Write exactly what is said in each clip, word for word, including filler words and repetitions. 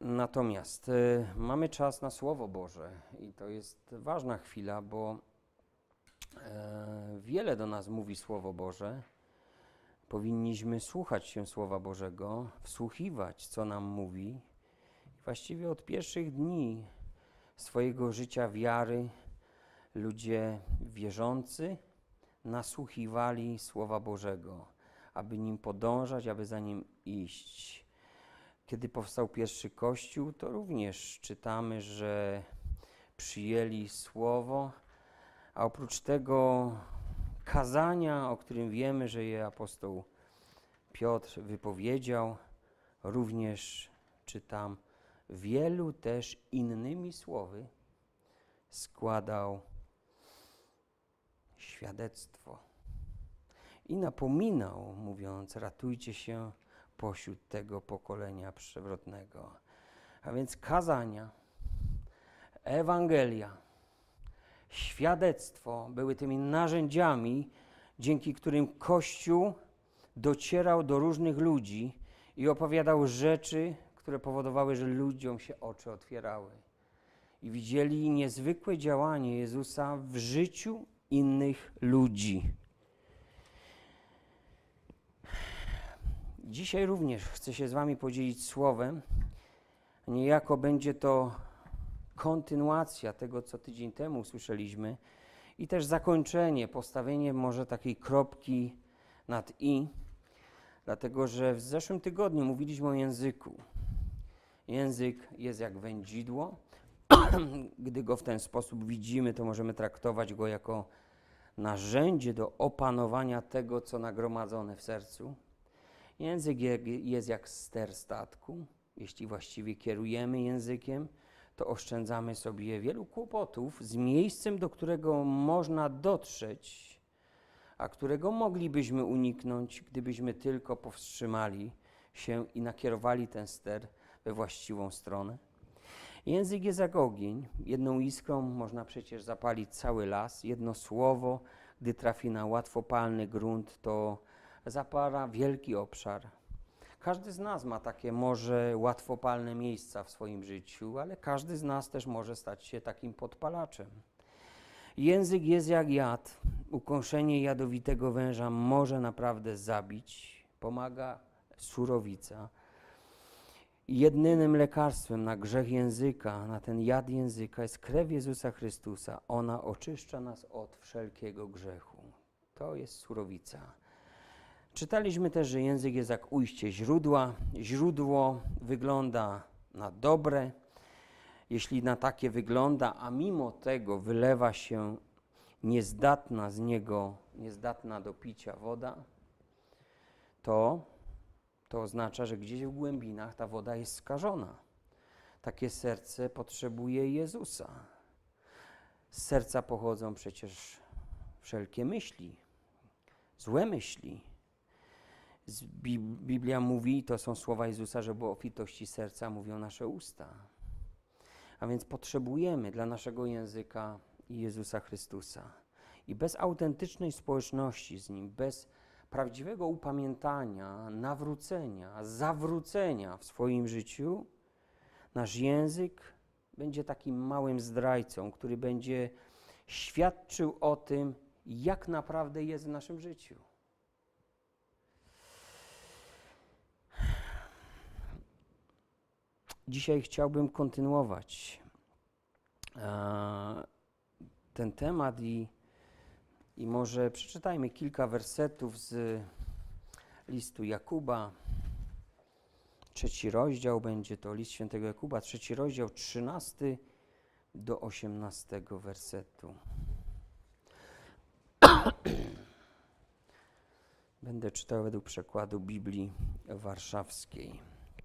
Natomiast y, mamy czas na Słowo Boże i to jest ważna chwila, bo y, wiele do nas mówi Słowo Boże. Powinniśmy słuchać się Słowa Bożego, wsłuchiwać, co nam mówi. Właściwie od pierwszych dni swojego życia wiary ludzie wierzący nasłuchiwali Słowa Bożego, aby nim podążać, aby za nim iść. Kiedy powstał pierwszy Kościół, to również czytamy, że przyjęli Słowo, a oprócz tego kazania, o którym wiemy, że je apostoł Piotr wypowiedział, również czytam, wielu też innymi słowy składał świadectwo i napominał, mówiąc, ratujcie się pośród tego pokolenia przewrotnego. A więc kazania, Ewangelia, świadectwo były tymi narzędziami, dzięki którym Kościół docierał do różnych ludzi i opowiadał rzeczy, które powodowały, że ludziom się oczy otwierały i widzieli niezwykłe działanie Jezusa w życiu innych ludzi. Dzisiaj również chcę się z wami podzielić słowem. Niejako będzie to kontynuacja tego, co tydzień temu usłyszeliśmy i też zakończenie, postawienie może takiej kropki nad i, dlatego że w zeszłym tygodniu mówiliśmy o języku. Język jest jak wędzidło. Gdy go w ten sposób widzimy, to możemy traktować go jako narzędzie do opanowania tego, co nagromadzone w sercu. Język jest jak ster statku. Jeśli właściwie kierujemy językiem, to oszczędzamy sobie wielu kłopotów z miejscem, do którego można dotrzeć, a którego moglibyśmy uniknąć, gdybyśmy tylko powstrzymali się i nakierowali ten ster we właściwą stronę. Język jest jak ogień. Jedną iskrą można przecież zapalić cały las. Jedno słowo, gdy trafi na łatwopalny grunt, to zapala wielki obszar. Każdy z nas ma takie może łatwopalne miejsca w swoim życiu, ale każdy z nas też może stać się takim podpalaczem. Język jest jak jad. Ukąszenie jadowitego węża może naprawdę zabić. Pomaga surowica. Jedynym lekarstwem na grzech języka, na ten jad języka jest krew Jezusa Chrystusa. Ona oczyszcza nas od wszelkiego grzechu. To jest surowica. Czytaliśmy też, że język jest jak ujście źródła. Źródło wygląda na dobre. Jeśli na takie wygląda, a mimo tego wylewa się niezdatna z niego, niezdatna do picia woda, to, to oznacza, że gdzieś w głębinach ta woda jest skażona. Takie serce potrzebuje Jezusa. Z serca pochodzą przecież wszelkie myśli, złe myśli. Z Biblia mówi, to są słowa Jezusa, że o obfitości serca mówią nasze usta. A więc potrzebujemy dla naszego języka Jezusa Chrystusa. I bez autentycznej społeczności z Nim, bez prawdziwego upamiętania, nawrócenia, zawrócenia w swoim życiu, nasz język będzie takim małym zdrajcą, który będzie świadczył o tym, jak naprawdę jest w naszym życiu. Dzisiaj chciałbym kontynuować e, ten temat i, i może przeczytajmy kilka wersetów z listu Jakuba. Trzeci rozdział będzie to list świętego Jakuba, trzeci rozdział, trzynasty do osiemnastego wersetu. Będę czytał według przekładu Biblii Warszawskiej.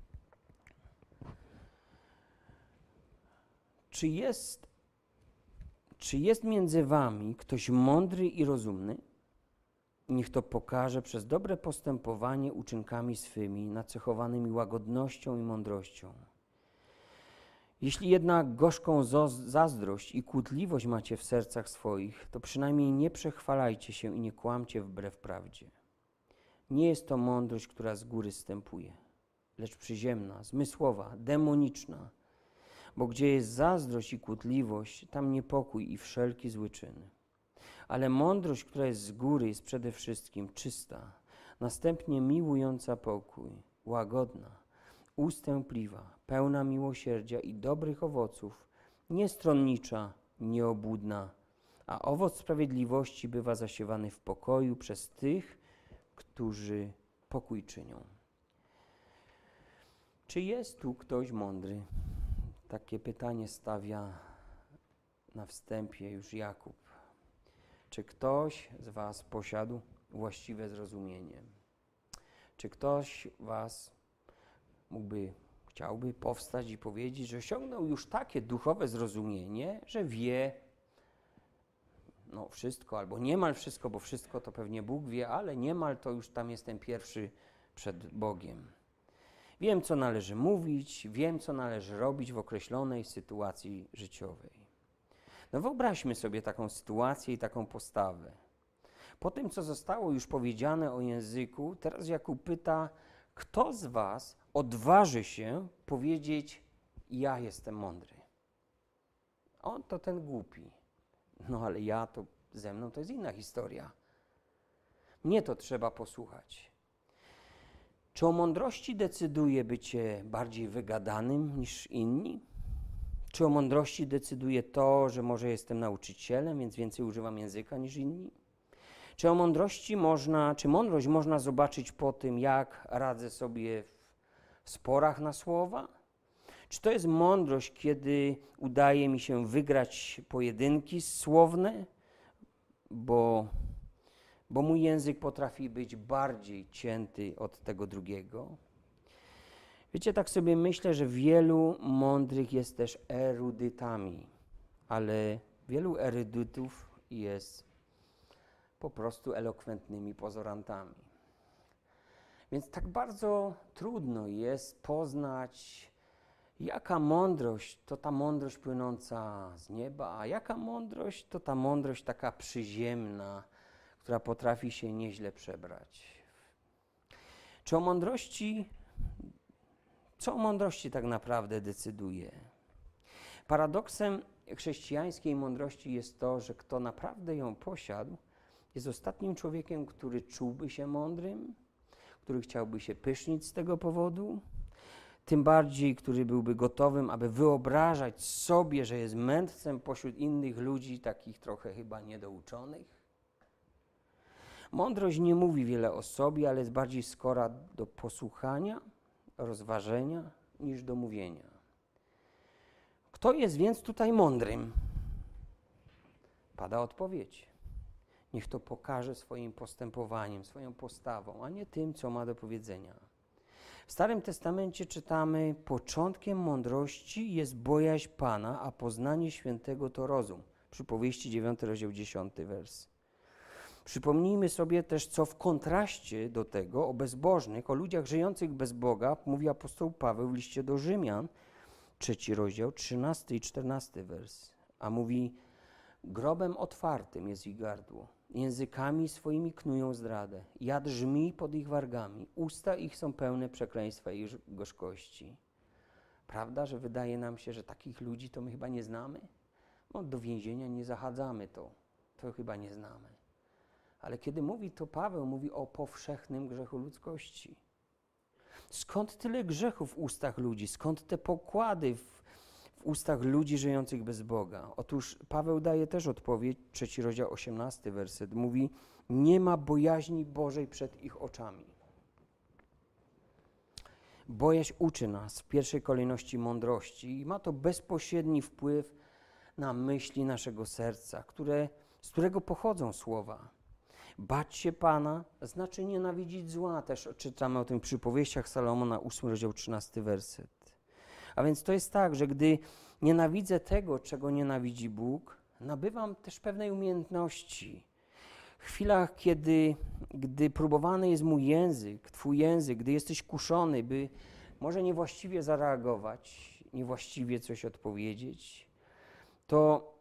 Czy jest, czy jest między wami ktoś mądry i rozumny? Niech to pokaże przez dobre postępowanie uczynkami swymi, nacechowanymi łagodnością i mądrością. Jeśli jednak gorzką zazdrość i kłótliwość macie w sercach swoich, to przynajmniej nie przechwalajcie się i nie kłamcie wbrew prawdzie. Nie jest to mądrość, która z góry zstępuje, lecz przyziemna, zmysłowa, demoniczna. Bo gdzie jest zazdrość i kłótliwość, tam niepokój i wszelki zły czyn. Ale mądrość, która jest z góry, jest przede wszystkim czysta, następnie miłująca pokój, łagodna, ustępliwa, pełna miłosierdzia i dobrych owoców, niestronnicza, nieobłudna, a owoc sprawiedliwości bywa zasiewany w pokoju przez tych, którzy pokój czynią. Czy jest tu ktoś mądry? Takie pytanie stawia na wstępie już Jakub. Czy ktoś z was posiadł właściwe zrozumienie? Czy ktoś was mógłby, chciałby powstać i powiedzieć, że osiągnął już takie duchowe zrozumienie, że wie no wszystko, albo niemal wszystko, bo wszystko to pewnie Bóg wie, ale niemal to już tam jestem pierwszy przed Bogiem. Wiem, co należy mówić, wiem, co należy robić w określonej sytuacji życiowej. No wyobraźmy sobie taką sytuację i taką postawę. Po tym, co zostało już powiedziane o języku, teraz Jakub pyta, kto z was odważy się powiedzieć, ja jestem mądry? On to ten głupi. No ale ja to, ze mną to jest inna historia. Mnie to trzeba posłuchać. Czy o mądrości decyduje bycie bardziej wygadanym niż inni? Czy o mądrości decyduje to, że może jestem nauczycielem, więc więcej używam języka niż inni? Czy o mądrości można, czy mądrość można zobaczyć po tym, jak radzę sobie w sporach na słowa? Czy to jest mądrość, kiedy udaje mi się wygrać pojedynki słowne, bo, bo mój język potrafi być bardziej cięty od tego drugiego? Wiecie, tak sobie myślę, że wielu mądrych jest też erudytami, ale wielu erudytów jest po prostu elokwentnymi pozorantami. Więc tak bardzo trudno jest poznać, jaka mądrość to ta mądrość płynąca z nieba, a jaka mądrość to ta mądrość taka przyziemna, która potrafi się nieźle przebrać. Czy o mądrości, co o mądrości tak naprawdę decyduje? Paradoksem chrześcijańskiej mądrości jest to, że kto naprawdę ją posiadł, jest ostatnim człowiekiem, który czułby się mądrym, który chciałby się pysznić z tego powodu, tym bardziej, który byłby gotowym, aby wyobrażać sobie, że jest mędrcem pośród innych ludzi, takich trochę chyba niedouczonych. Mądrość nie mówi wiele o sobie, ale jest bardziej skora do posłuchania, rozważenia niż do mówienia. Kto jest więc tutaj mądrym? Pada odpowiedź. Niech to pokaże swoim postępowaniem, swoją postawą, a nie tym, co ma do powiedzenia. W Starym Testamencie czytamy, początkiem mądrości jest bojaźń Pana, a poznanie świętego to rozum. Przypowieści dziewiąty rozdział dziesiąty wers. Przypomnijmy sobie też, co w kontraście do tego o bezbożnych, o ludziach żyjących bez Boga mówi apostoł Paweł w liście do Rzymian, trzeci rozdział, trzynasty i czternasty wers. A mówi, grobem otwartym jest ich gardło, językami swoimi knują zdradę, jad żmi pod ich wargami, usta ich są pełne przekleństwa i gorzkości. Prawda, że wydaje nam się, że takich ludzi to my chyba nie znamy? No, do więzienia nie zachadzamy, to, to chyba nie znamy. Ale kiedy mówi to Paweł, mówi o powszechnym grzechu ludzkości. Skąd tyle grzechów w ustach ludzi? Skąd te pokłady w, w ustach ludzi żyjących bez Boga? Otóż Paweł daje też odpowiedź, trzeci rozdział, osiemnasty werset. Mówi, nie ma bojaźni Bożej przed ich oczami. Bojaźń uczy nas w pierwszej kolejności mądrości i ma to bezpośredni wpływ na myśli naszego serca, które, z którego pochodzą słowa. Bać się Pana znaczy nienawidzić zła. Też czytamy o tym w przypowieściach Salomona, ósmy rozdział, trzynasty werset. A więc to jest tak, że gdy nienawidzę tego, czego nienawidzi Bóg, nabywam też pewnej umiejętności. W chwilach, kiedy, gdy próbowany jest mój język, Twój język, gdy jesteś kuszony, by może niewłaściwie zareagować, niewłaściwie coś odpowiedzieć, to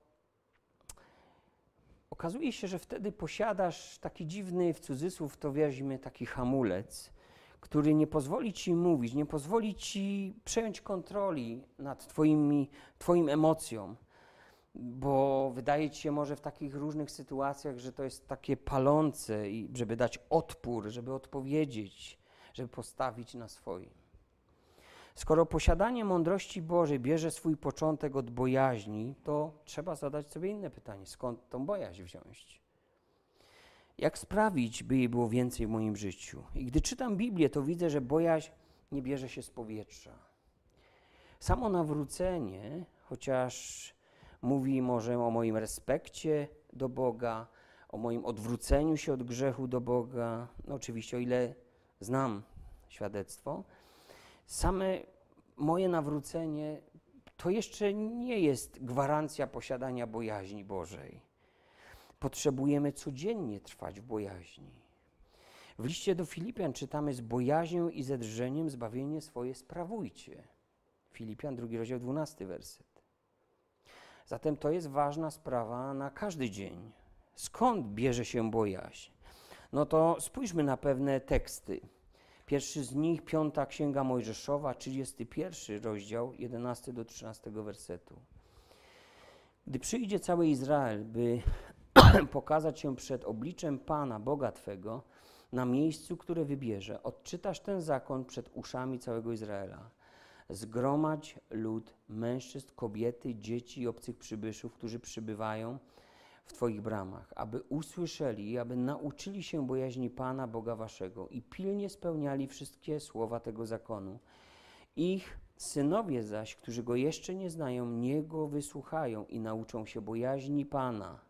okazuje się, że wtedy posiadasz taki dziwny, w cudzysłów to weźmie, taki hamulec, który nie pozwoli ci mówić, nie pozwoli ci przejąć kontroli nad twoimi, twoim emocjom, bo wydaje ci się może w takich różnych sytuacjach, że to jest takie palące, i żeby dać odpór, żeby odpowiedzieć, żeby postawić na swoim. Skoro posiadanie mądrości Bożej bierze swój początek od bojaźni, to trzeba zadać sobie inne pytanie. Skąd tą bojaźń wziąć? Jak sprawić, by jej było więcej w moim życiu? I gdy czytam Biblię, to widzę, że bojaźń nie bierze się z powietrza. Samo nawrócenie, chociaż mówi może o moim respekcie do Boga, o moim odwróceniu się od grzechu do Boga, no oczywiście o ile znam świadectwo, same moje nawrócenie to jeszcze nie jest gwarancja posiadania bojaźni Bożej. Potrzebujemy codziennie trwać w bojaźni. W liście do Filipian czytamy: z bojaźnią i ze drżeniem zbawienie swoje sprawujcie. Filipian, drugi rozdział, dwunasty werset. Zatem to jest ważna sprawa na każdy dzień. Skąd bierze się bojaźń? No to spójrzmy na pewne teksty. Pierwszy z nich, piąta Księga Mojżeszowa, trzydziesty pierwszy rozdział, jedenasty do trzynastego wersetu. Gdy przyjdzie cały Izrael, by pokazać się przed obliczem Pana, Boga Twego, na miejscu, które wybierze, odczytasz ten zakon przed uszami całego Izraela. Zgromadź lud, mężczyzn, kobiety, dzieci i obcych przybyszów, którzy przybywają w Twoich bramach, aby usłyszeli i aby nauczyli się bojaźni Pana, Boga Waszego i pilnie spełniali wszystkie słowa tego zakonu. Ich synowie zaś, którzy Go jeszcze nie znają, niech Go wysłuchają i nauczą się bojaźni Pana,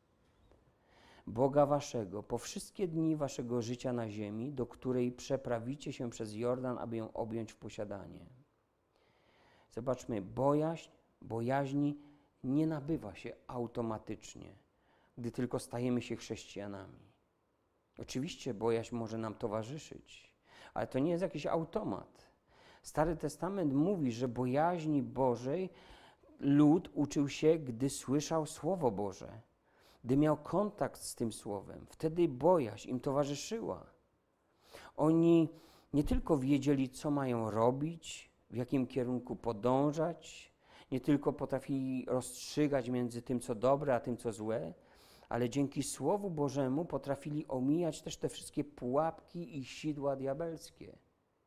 Boga Waszego, po wszystkie dni Waszego życia na ziemi, do której przeprawicie się przez Jordan, aby ją objąć w posiadanie. Zobaczmy, bojaźń, bojaźni nie nabywa się automatycznie, gdy tylko stajemy się chrześcijanami. Oczywiście bojaźń może nam towarzyszyć, ale to nie jest jakiś automat. Stary Testament mówi, że bojaźni Bożej lud uczył się, gdy słyszał Słowo Boże, gdy miał kontakt z tym Słowem. Wtedy bojaźń im towarzyszyła. Oni nie tylko wiedzieli, co mają robić, w jakim kierunku podążać, nie tylko potrafili rozstrzygać między tym, co dobre, a tym, co złe, ale dzięki Słowu Bożemu potrafili omijać też te wszystkie pułapki i sidła diabelskie.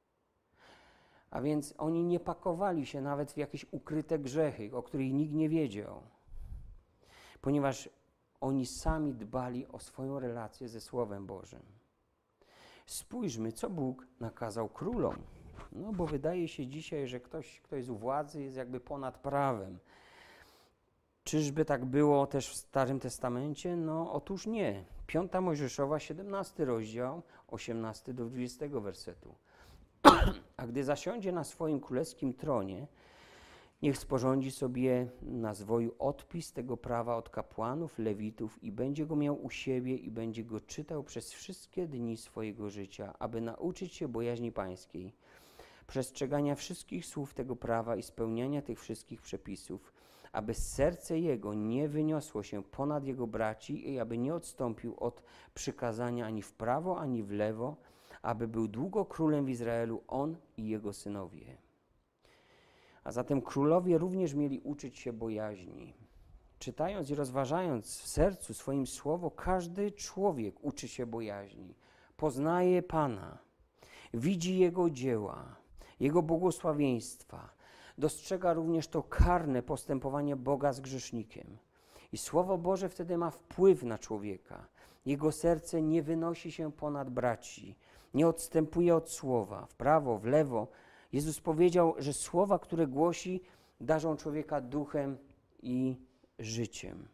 A więc oni nie pakowali się nawet w jakieś ukryte grzechy, o których nikt nie wiedział, ponieważ oni sami dbali o swoją relację ze Słowem Bożym. Spójrzmy, co Bóg nakazał królom. No bo wydaje się dzisiaj, że ktoś, kto jest u władzy, jest jakby ponad prawem. Czyżby tak było też w Starym Testamencie? No otóż nie. Piąta Mojżeszowa, siedemnasty rozdział, osiemnasty do dwudziestego wersetu. A gdy zasiądzie na swoim królewskim tronie, niech sporządzi sobie na zwoju odpis tego prawa od kapłanów, lewitów i będzie go miał u siebie i będzie go czytał przez wszystkie dni swojego życia, aby nauczyć się bojaźni pańskiej, przestrzegania wszystkich słów tego prawa i spełniania tych wszystkich przepisów, aby serce jego nie wyniosło się ponad jego braci i aby nie odstąpił od przykazania ani w prawo, ani w lewo, aby był długo królem w Izraelu, on i jego synowie. A zatem królowie również mieli uczyć się bojaźni. Czytając i rozważając w sercu swoim słowo, każdy człowiek uczy się bojaźni. Poznaje Pana, widzi Jego dzieła, Jego błogosławieństwa. Dostrzega również to karne postępowanie Boga z grzesznikiem. I Słowo Boże wtedy ma wpływ na człowieka. Jego serce nie wynosi się ponad braci, nie odstępuje od słowa, w prawo, w lewo. Jezus powiedział, że słowa, które głosi, darzą człowieka duchem i życiem.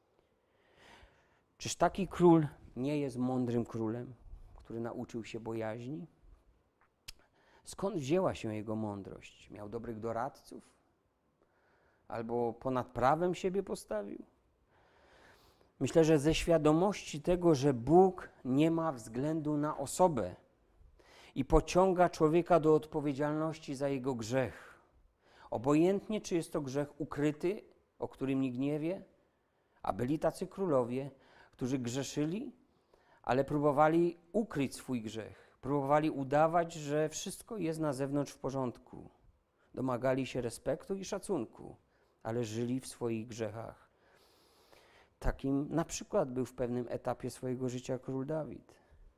Czyż taki król nie jest mądrym królem, który nauczył się bojaźni? Skąd wzięła się jego mądrość? Miał dobrych doradców? Albo ponad prawem siebie postawił? Myślę, że ze świadomości tego, że Bóg nie ma względu na osobę i pociąga człowieka do odpowiedzialności za jego grzech. Obojętnie, czy jest to grzech ukryty, o którym nikt nie wie, a byli tacy królowie, którzy grzeszyli, ale próbowali ukryć swój grzech. Próbowali udawać, że wszystko jest na zewnątrz w porządku. Domagali się respektu i szacunku, ale żyli w swoich grzechach. Takim na przykład był w pewnym etapie swojego życia król Dawid.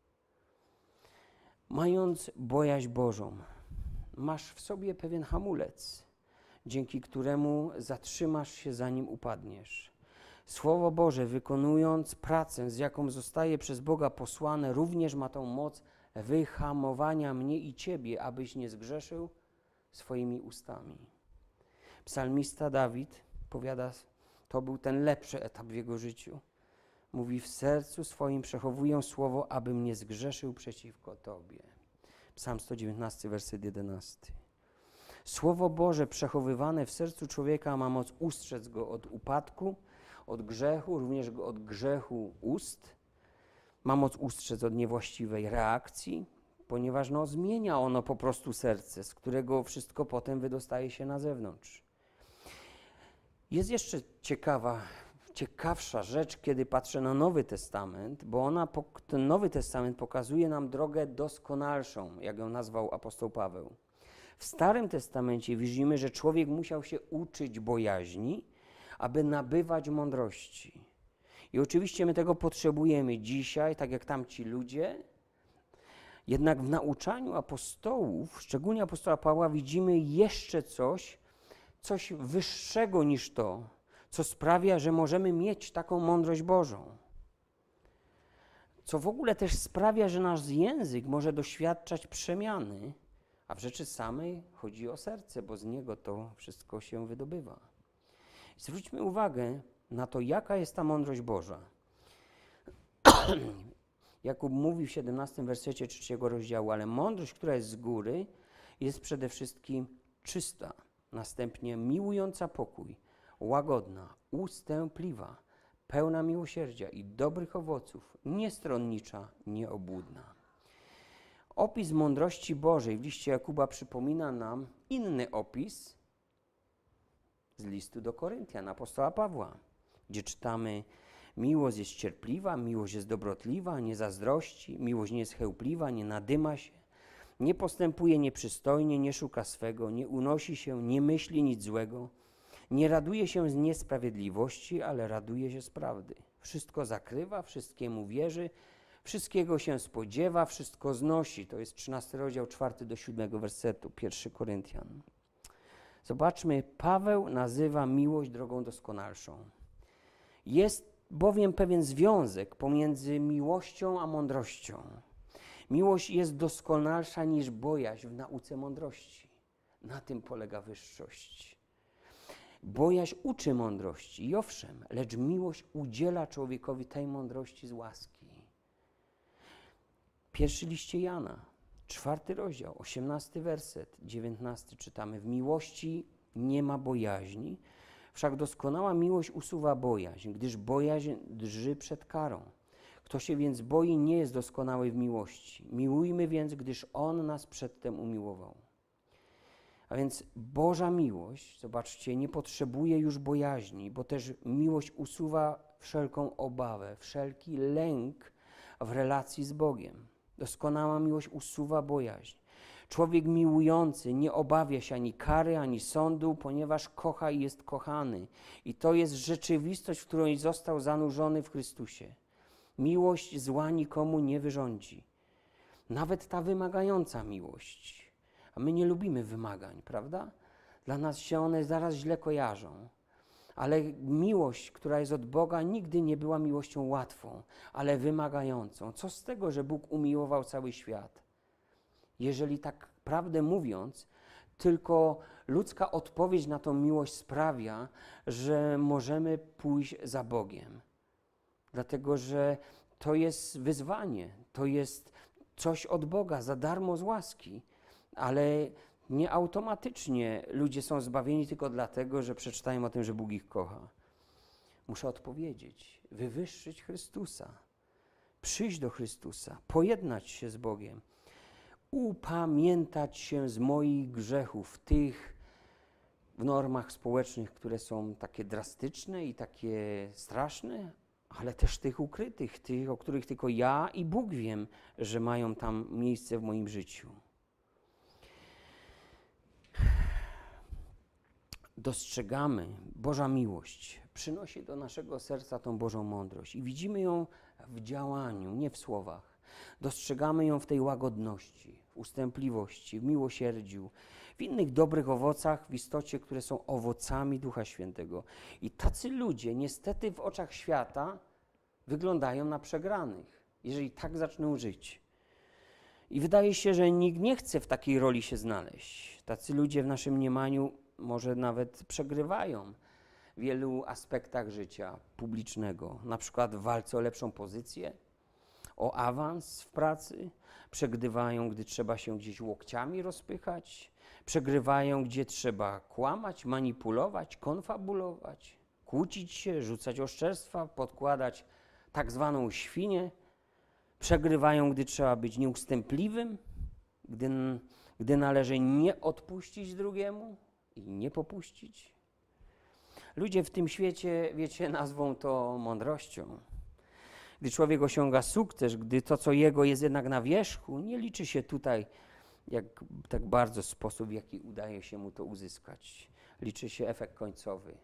Mając bojaźń Bożą, masz w sobie pewien hamulec, dzięki któremu zatrzymasz się, zanim upadniesz. Słowo Boże, wykonując pracę, z jaką zostaje przez Boga posłane, również ma tą moc wyhamowania mnie i ciebie, abyś nie zgrzeszył swoimi ustami. Psalmista Dawid powiada, to był ten lepszy etap w jego życiu. Mówi, w sercu swoim przechowuję słowo, abym nie zgrzeszył przeciwko Tobie. Psalm sto dziewiętnasty, werset jedenasty. Słowo Boże przechowywane w sercu człowieka ma moc ustrzec go od upadku, od grzechu, również od grzechu ust. Ma moc ustrzec od niewłaściwej reakcji, ponieważ no, zmienia ono po prostu serce, z którego wszystko potem wydostaje się na zewnątrz. Jest jeszcze ciekawa, ciekawsza rzecz, kiedy patrzę na Nowy Testament, bo ona, ten Nowy Testament pokazuje nam drogę doskonalszą, jak ją nazwał apostoł Paweł. W Starym Testamencie widzimy, że człowiek musiał się uczyć bojaźni, aby nabywać mądrości. I oczywiście my tego potrzebujemy dzisiaj, tak jak tamci ludzie. Jednak w nauczaniu apostołów, szczególnie apostoła Pawła, widzimy jeszcze coś, coś wyższego niż to, co sprawia, że możemy mieć taką mądrość Bożą. Co w ogóle też sprawia, że nasz język może doświadczać przemiany, a w rzeczy samej chodzi o serce, bo z niego to wszystko się wydobywa. Zwróćmy uwagę na to, jaka jest ta mądrość Boża. Jakub mówi w siedemnastym wersecie trzeciego rozdziału, ale mądrość, która jest z góry, jest przede wszystkim czysta, następnie miłująca pokój, łagodna, ustępliwa, pełna miłosierdzia i dobrych owoców, niestronnicza, nieobłudna. Opis mądrości Bożej w liście Jakuba przypomina nam inny opis z listu do Koryntian, apostoła Pawła, gdzie czytamy: miłość jest cierpliwa, miłość jest dobrotliwa, nie zazdrości, miłość nie jest chełpliwa, nie nadyma się, nie postępuje nieprzystojnie, nie szuka swego, nie unosi się, nie myśli nic złego, nie raduje się z niesprawiedliwości, ale raduje się z prawdy. Wszystko zakrywa, wszystkiemu wierzy, wszystkiego się spodziewa, wszystko znosi. To jest trzynasty rozdział, czwarty do siódmego wersetu, pierwszy Koryntian. Zobaczmy, Paweł nazywa miłość drogą doskonalszą. Jest bowiem pewien związek pomiędzy miłością a mądrością. Miłość jest doskonalsza niż bojaźń w nauce mądrości. Na tym polega wyższość. Bojaźń uczy mądrości i owszem, lecz miłość udziela człowiekowi tej mądrości z łaski. Pierwszy liście Jana, czwarty rozdział, osiemnasty werset, dziewiętnasty czytamy: w miłości nie ma bojaźni, wszak doskonała miłość usuwa bojaźń, gdyż bojaźń drży przed karą. Kto się więc boi, nie jest doskonały w miłości. Miłujmy więc, gdyż On nas przedtem umiłował. A więc Boża miłość, zobaczcie, nie potrzebuje już bojaźni, bo też miłość usuwa wszelką obawę, wszelki lęk w relacji z Bogiem. Doskonała miłość usuwa bojaźń. Człowiek miłujący nie obawia się ani kary, ani sądu, ponieważ kocha i jest kochany. I to jest rzeczywistość, w której został zanurzony w Chrystusie. Miłość zła nikomu nie wyrządzi. Nawet ta wymagająca miłość. A my nie lubimy wymagań, prawda? Dla nas się one zaraz źle kojarzą. Ale miłość, która jest od Boga, nigdy nie była miłością łatwą, ale wymagającą. Co z tego, że Bóg umiłował cały świat? Jeżeli tak prawdę mówiąc, tylko ludzka odpowiedź na tą miłość sprawia, że możemy pójść za Bogiem. Dlatego, że to jest wyzwanie, to jest coś od Boga, za darmo z łaski, ale nie automatycznie ludzie są zbawieni tylko dlatego, że przeczytają o tym, że Bóg ich kocha. Muszę odpowiedzieć, wywyższyć Chrystusa, przyjść do Chrystusa, pojednać się z Bogiem, upamiętać się z moich grzechów, tych w normach społecznych, które są takie drastyczne i takie straszne, ale też tych ukrytych, tych, o których tylko ja i Bóg wiem, że mają tam miejsce w moim życiu. Dostrzegamy, Boża miłość przynosi do naszego serca tą Bożą mądrość i widzimy ją w działaniu, nie w słowach. Dostrzegamy ją w tej łagodności, w ustępliwości, w miłosierdziu, w innych dobrych owocach, w istocie, które są owocami Ducha Świętego. I tacy ludzie niestety w oczach świata wyglądają na przegranych, jeżeli tak zaczną żyć. I wydaje się, że nikt nie chce w takiej roli się znaleźć. Tacy ludzie w naszym mniemaniu może nawet przegrywają w wielu aspektach życia publicznego, na przykład w walce o lepszą pozycję, o awans w pracy, przegrywają, gdy trzeba się gdzieś łokciami rozpychać, przegrywają, gdzie trzeba kłamać, manipulować, konfabulować, kłócić się, rzucać oszczerstwa, podkładać tak zwaną świnię, przegrywają, gdy trzeba być nieustępliwym, gdy, gdy należy nie odpuścić drugiemu i nie popuścić. Ludzie w tym świecie, wiecie, nazwą to mądrością. Gdy człowiek osiąga sukces, gdy to, co jego jest jednak na wierzchu, nie liczy się tutaj jak, tak bardzo sposób, w jaki udaje się mu to uzyskać. Liczy się efekt końcowy.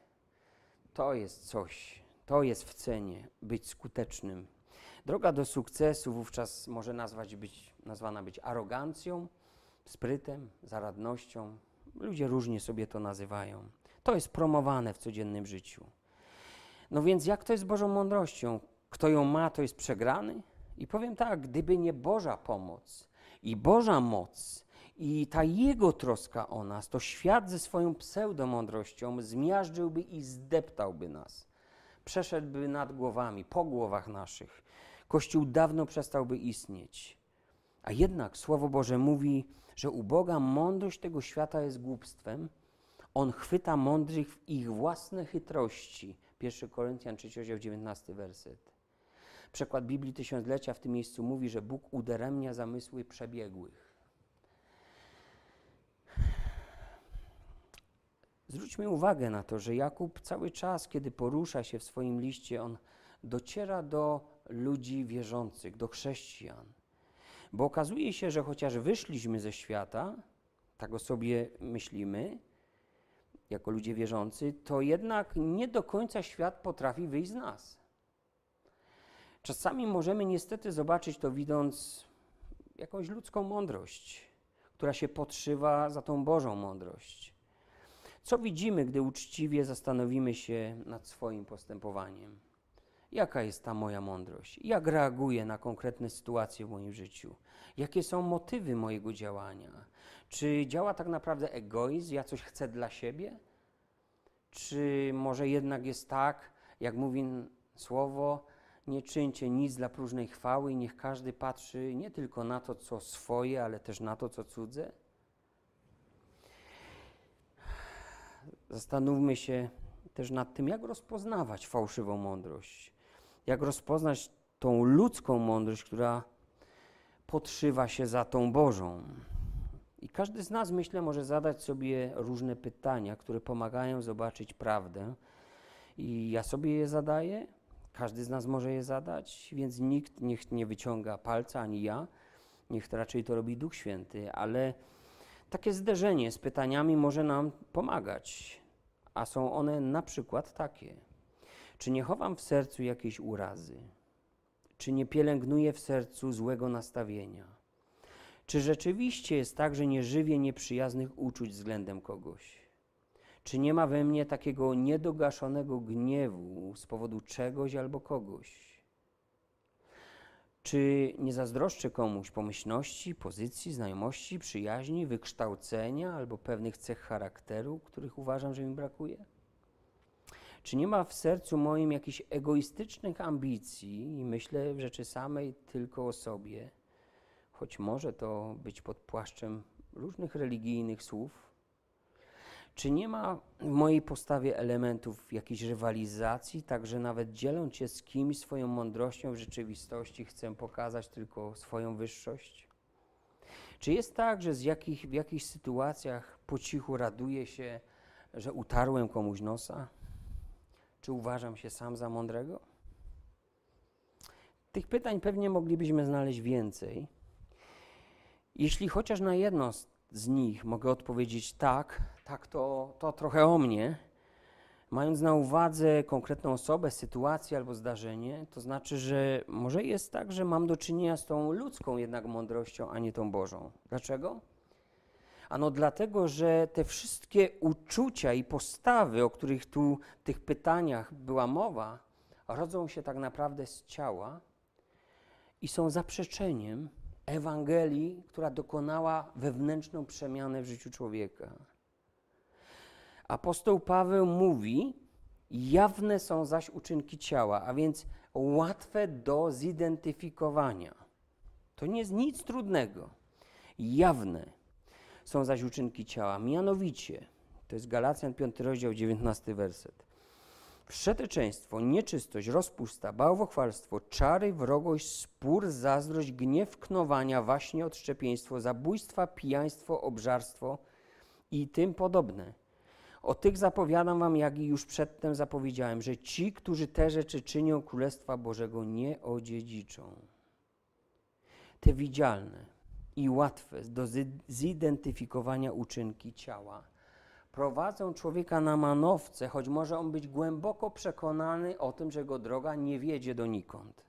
To jest coś, to jest w cenie, być skutecznym. Droga do sukcesu wówczas może nazwać być, nazwana być arogancją, sprytem, zaradnością. Ludzie różnie sobie to nazywają. To jest promowane w codziennym życiu. No więc jak to jest z Bożą mądrością? Kto ją ma, to jest przegrany? I powiem tak, gdyby nie Boża pomoc i Boża moc i ta Jego troska o nas, to świat ze swoją pseudomądrością zmiażdżyłby i zdeptałby nas. Przeszedłby nad głowami, po głowach naszych. Kościół dawno przestałby istnieć. A jednak Słowo Boże mówi, że u Boga mądrość tego świata jest głupstwem. On chwyta mądrych w ich własne chytrości. pierwszy Koryntian, trzeci rozdział, dziewiętnasty werset. Przekład Biblii Tysiąclecia w tym miejscu mówi, że Bóg udaremnia zamysły przebiegłych. Zwróćmy uwagę na to, że Jakub cały czas, kiedy porusza się w swoim liście, on dociera do ludzi wierzących, do chrześcijan. Bo okazuje się, że chociaż wyszliśmy ze świata, tak o sobie myślimy, jako ludzie wierzący, to jednak nie do końca świat potrafi wyjść z nas. Czasami możemy niestety zobaczyć to, widząc jakąś ludzką mądrość, która się podszywa za tą Bożą mądrość. Co widzimy, gdy uczciwie zastanowimy się nad swoim postępowaniem? Jaka jest ta moja mądrość? Jak reaguję na konkretne sytuacje w moim życiu? Jakie są motywy mojego działania? Czy działa tak naprawdę egoizm? Ja coś chcę dla siebie? Czy może jednak jest tak, jak mówi Słowo, nie czyńcie nic dla próżnej chwały i niech każdy patrzy nie tylko na to, co swoje, ale też na to, co cudze? Zastanówmy się też nad tym, jak rozpoznawać fałszywą mądrość. Jak rozpoznać tą ludzką mądrość, która podszywa się za tą Bożą. I każdy z nas, myślę, może zadać sobie różne pytania, które pomagają zobaczyć prawdę. I ja sobie je zadaję, każdy z nas może je zadać, więc nikt niech nie wyciąga palca, ani ja. Niech to raczej to robi Duch Święty, ale takie zderzenie z pytaniami może nam pomagać. A są one na przykład takie. Czy nie chowam w sercu jakiejś urazy? Czy nie pielęgnuję w sercu złego nastawienia? Czy rzeczywiście jest tak, że nie żywię nieprzyjaznych uczuć względem kogoś? Czy nie ma we mnie takiego niedogaszonego gniewu z powodu czegoś albo kogoś? Czy nie zazdroszczę komuś pomyślności, pozycji, znajomości, przyjaźni, wykształcenia albo pewnych cech charakteru, których uważam, że mi brakuje? Czy nie ma w sercu moim jakichś egoistycznych ambicji i myślę w rzeczy samej tylko o sobie, choć może to być pod płaszczem różnych religijnych słów? Czy nie ma w mojej postawie elementów jakiejś rywalizacji, tak że nawet dzieląc się z kimś swoją mądrością w rzeczywistości chcę pokazać tylko swoją wyższość? Czy jest tak, że z jakich, w jakichś sytuacjach po cichu raduję się, że utarłem komuś nosa? Czy uważam się sam za mądrego? Tych pytań pewnie moglibyśmy znaleźć więcej. Jeśli chociaż na jedno z, z nich mogę odpowiedzieć tak, tak to, to trochę o mnie, mając na uwadze konkretną osobę, sytuację albo zdarzenie, to znaczy, że może jest tak, że mam do czynienia z tą ludzką jednak mądrością, a nie tą Bożą. Dlaczego? Ano dlatego, że te wszystkie uczucia i postawy, o których tu w tych pytaniach była mowa, rodzą się tak naprawdę z ciała i są zaprzeczeniem Ewangelii, która dokonała wewnętrzną przemianę w życiu człowieka. Apostoł Paweł mówi, jawne są zaś uczynki ciała, a więc łatwe do zidentyfikowania. To nie jest nic trudnego. Jawne są zaś uczynki ciała, mianowicie, to jest Galacjan piąty rozdział, dziewiętnasty werset. Wszeteczeństwo, nieczystość, rozpusta, bałwochwalstwo, czary, wrogość, spór, zazdrość, gniew, knowania, waśnie, odszczepieństwo, zabójstwa, pijaństwo, obżarstwo i tym podobne. O tych zapowiadam wam, jak i już przedtem zapowiedziałem, że ci, którzy te rzeczy czynią, Królestwa Bożego nie odziedziczą. Te widzialne i łatwe do zidentyfikowania uczynki ciała prowadzą człowieka na manowce, choć może on być głęboko przekonany o tym, że jego droga nie wiedzie donikąd.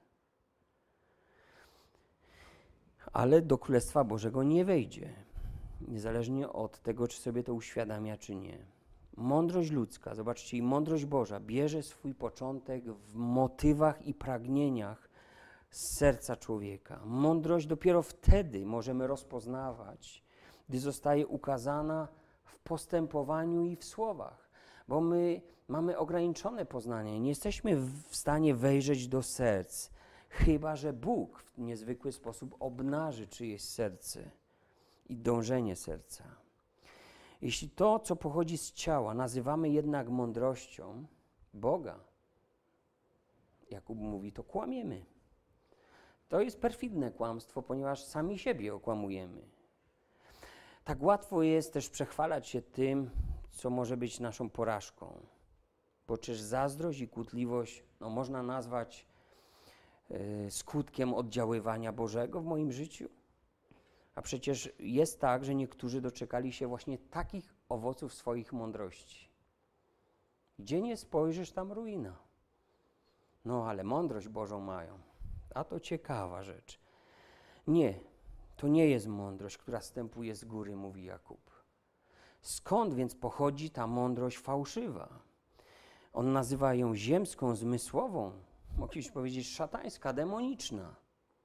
Ale do Królestwa Bożego nie wejdzie, niezależnie od tego, czy sobie to uświadamia, czy nie. Mądrość ludzka, zobaczcie, i mądrość Boża bierze swój początek w motywach i pragnieniach z serca człowieka. Mądrość dopiero wtedy możemy rozpoznawać, gdy zostaje ukazana w postępowaniu i w słowach, bo my mamy ograniczone poznanie, nie jesteśmy w stanie wejrzeć do serc, chyba że Bóg w niezwykły sposób obnaży czyjeś serce i dążenie serca. Jeśli to, co pochodzi z ciała, nazywamy jednak mądrością Boga, Jakub mówi, to kłamiemy. To jest perfidne kłamstwo, ponieważ sami siebie okłamujemy. Tak łatwo jest też przechwalać się tym, co może być naszą porażką. Bo czyż zazdrość i kłótliwość no, można nazwać y, skutkiem oddziaływania Bożego w moim życiu? A przecież jest tak, że niektórzy doczekali się właśnie takich owoców swoich mądrości. Gdzie nie spojrzysz, tam ruina. No ale mądrość Bożą mają. A to ciekawa rzecz. Nie, to nie jest mądrość, która zstępuje z góry, mówi Jakub. Skąd więc pochodzi ta mądrość fałszywa? On nazywa ją ziemską, zmysłową, moglibyśmy powiedzieć szatańska, demoniczna.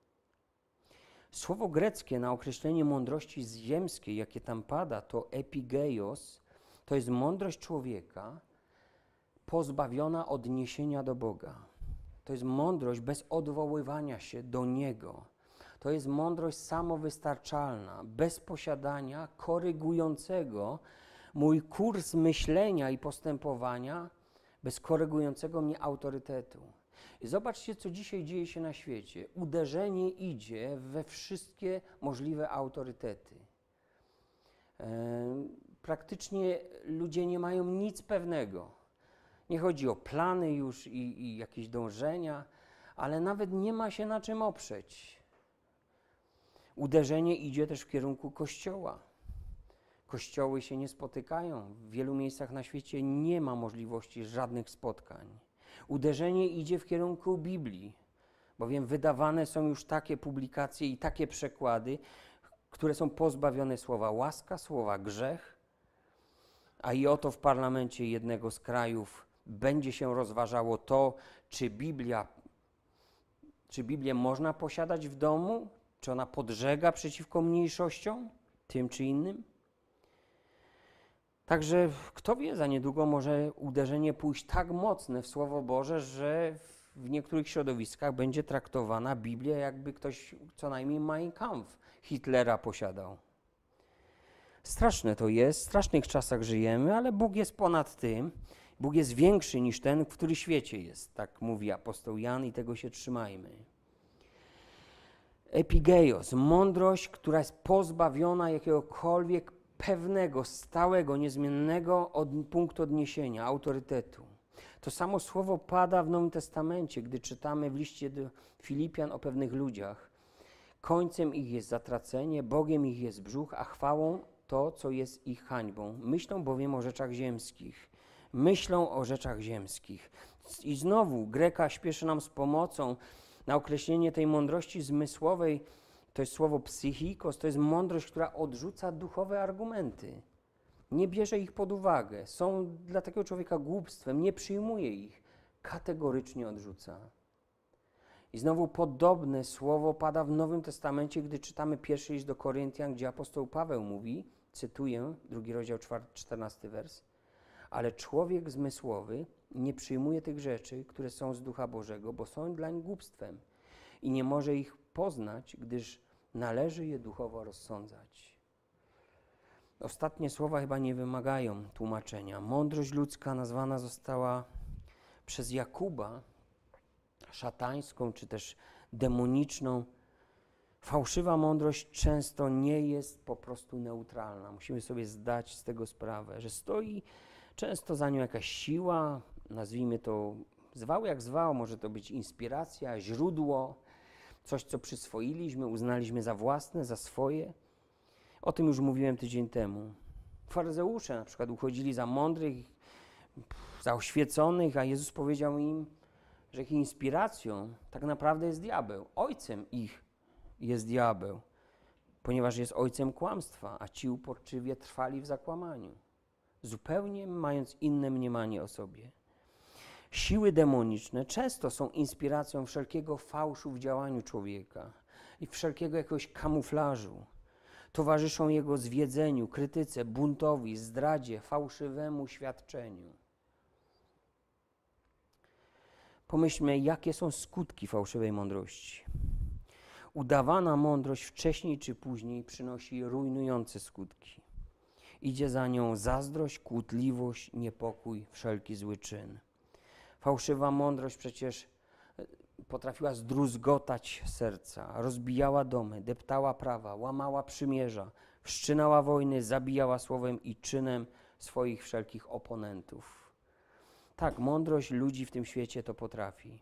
Słowo greckie na określenie mądrości ziemskiej, jakie tam pada, to epigeios, to jest mądrość człowieka pozbawiona odniesienia do Boga. To jest mądrość bez odwoływania się do Niego. To jest mądrość samowystarczalna, bez posiadania korygującego mój kurs myślenia i postępowania, bez korygującego mnie autorytetu. I zobaczcie, co dzisiaj dzieje się na świecie. Uderzenie idzie we wszystkie możliwe autorytety. E, praktycznie ludzie nie mają nic pewnego. Nie chodzi o plany już i, i jakieś dążenia, ale nawet nie ma się na czym oprzeć. Uderzenie idzie też w kierunku Kościoła. Kościoły się nie spotykają. W wielu miejscach na świecie nie ma możliwości żadnych spotkań. Uderzenie idzie w kierunku Biblii, bowiem wydawane są już takie publikacje i takie przekłady, które są pozbawione słowa łaska, słowa grzech, a i oto w parlamencie jednego z krajów będzie się rozważało to, czy Biblia, czy Biblię można posiadać w domu, czy ona podżega przeciwko mniejszościom, tym czy innym. Także kto wie, za niedługo może uderzenie pójść tak mocne w Słowo Boże, że w niektórych środowiskach będzie traktowana Biblia, jakby ktoś co najmniej Mein Kampf Hitlera posiadał. Straszne to jest, w strasznych czasach żyjemy, ale Bóg jest ponad tym. Bóg jest większy niż ten, w który świecie jest, tak mówi apostoł Jan i tego się trzymajmy. Epigeios, mądrość, która jest pozbawiona jakiegokolwiek pewnego, stałego, niezmiennego od punktu odniesienia, autorytetu. To samo słowo pada w Nowym Testamencie, gdy czytamy w liście do Filipian o pewnych ludziach. Końcem ich jest zatracenie, Bogiem ich jest brzuch, a chwałą to, co jest ich hańbą. Myślą bowiem o rzeczach ziemskich. Myślą o rzeczach ziemskich. I znowu Greka śpieszy nam z pomocą na określenie tej mądrości zmysłowej. To jest słowo psychikos, to jest mądrość, która odrzuca duchowe argumenty. Nie bierze ich pod uwagę. Są dla takiego człowieka głupstwem, nie przyjmuje ich. Kategorycznie odrzuca. I znowu podobne słowo pada w Nowym Testamencie, gdy czytamy pierwszy list do Koryntian, gdzie apostoł Paweł mówi, cytuję, drugi rozdział, czternasty wers, ale człowiek zmysłowy nie przyjmuje tych rzeczy, które są z Ducha Bożego, bo są dlań głupstwem i nie może ich poznać, gdyż należy je duchowo rozsądzać. Ostatnie słowa chyba nie wymagają tłumaczenia. Mądrość ludzka nazwana została przez Jakuba szatańską, czy też demoniczną. Fałszywa mądrość często nie jest po prostu neutralna. Musimy sobie zdać z tego sprawę, że stoi często za nią jakaś siła, nazwijmy to zwał jak zwał, może to być inspiracja, źródło, coś, co przyswoiliśmy, uznaliśmy za własne, za swoje. O tym już mówiłem tydzień temu. Faryzeusze na przykład uchodzili za mądrych, za oświeconych, a Jezus powiedział im, że ich inspiracją tak naprawdę jest diabeł. Ojcem ich jest diabeł, ponieważ jest ojcem kłamstwa, a ci uporczywie trwali w zakłamaniu, zupełnie mając inne mniemanie o sobie. Siły demoniczne często są inspiracją wszelkiego fałszu w działaniu człowieka i wszelkiego jakiegoś kamuflażu. Towarzyszą jego zwiedzeniu, krytyce, buntowi, zdradzie, fałszywemu świadczeniu. Pomyślmy, jakie są skutki fałszywej mądrości. Udawana mądrość wcześniej czy później przynosi rujnujące skutki. Idzie za nią zazdrość, kłótliwość, niepokój, wszelki zły czyn. Fałszywa mądrość przecież potrafiła zdruzgotać serca, rozbijała domy, deptała prawa, łamała przymierza, wszczynała wojny, zabijała słowem i czynem swoich wszelkich oponentów. Tak, mądrość ludzi w tym świecie to potrafi.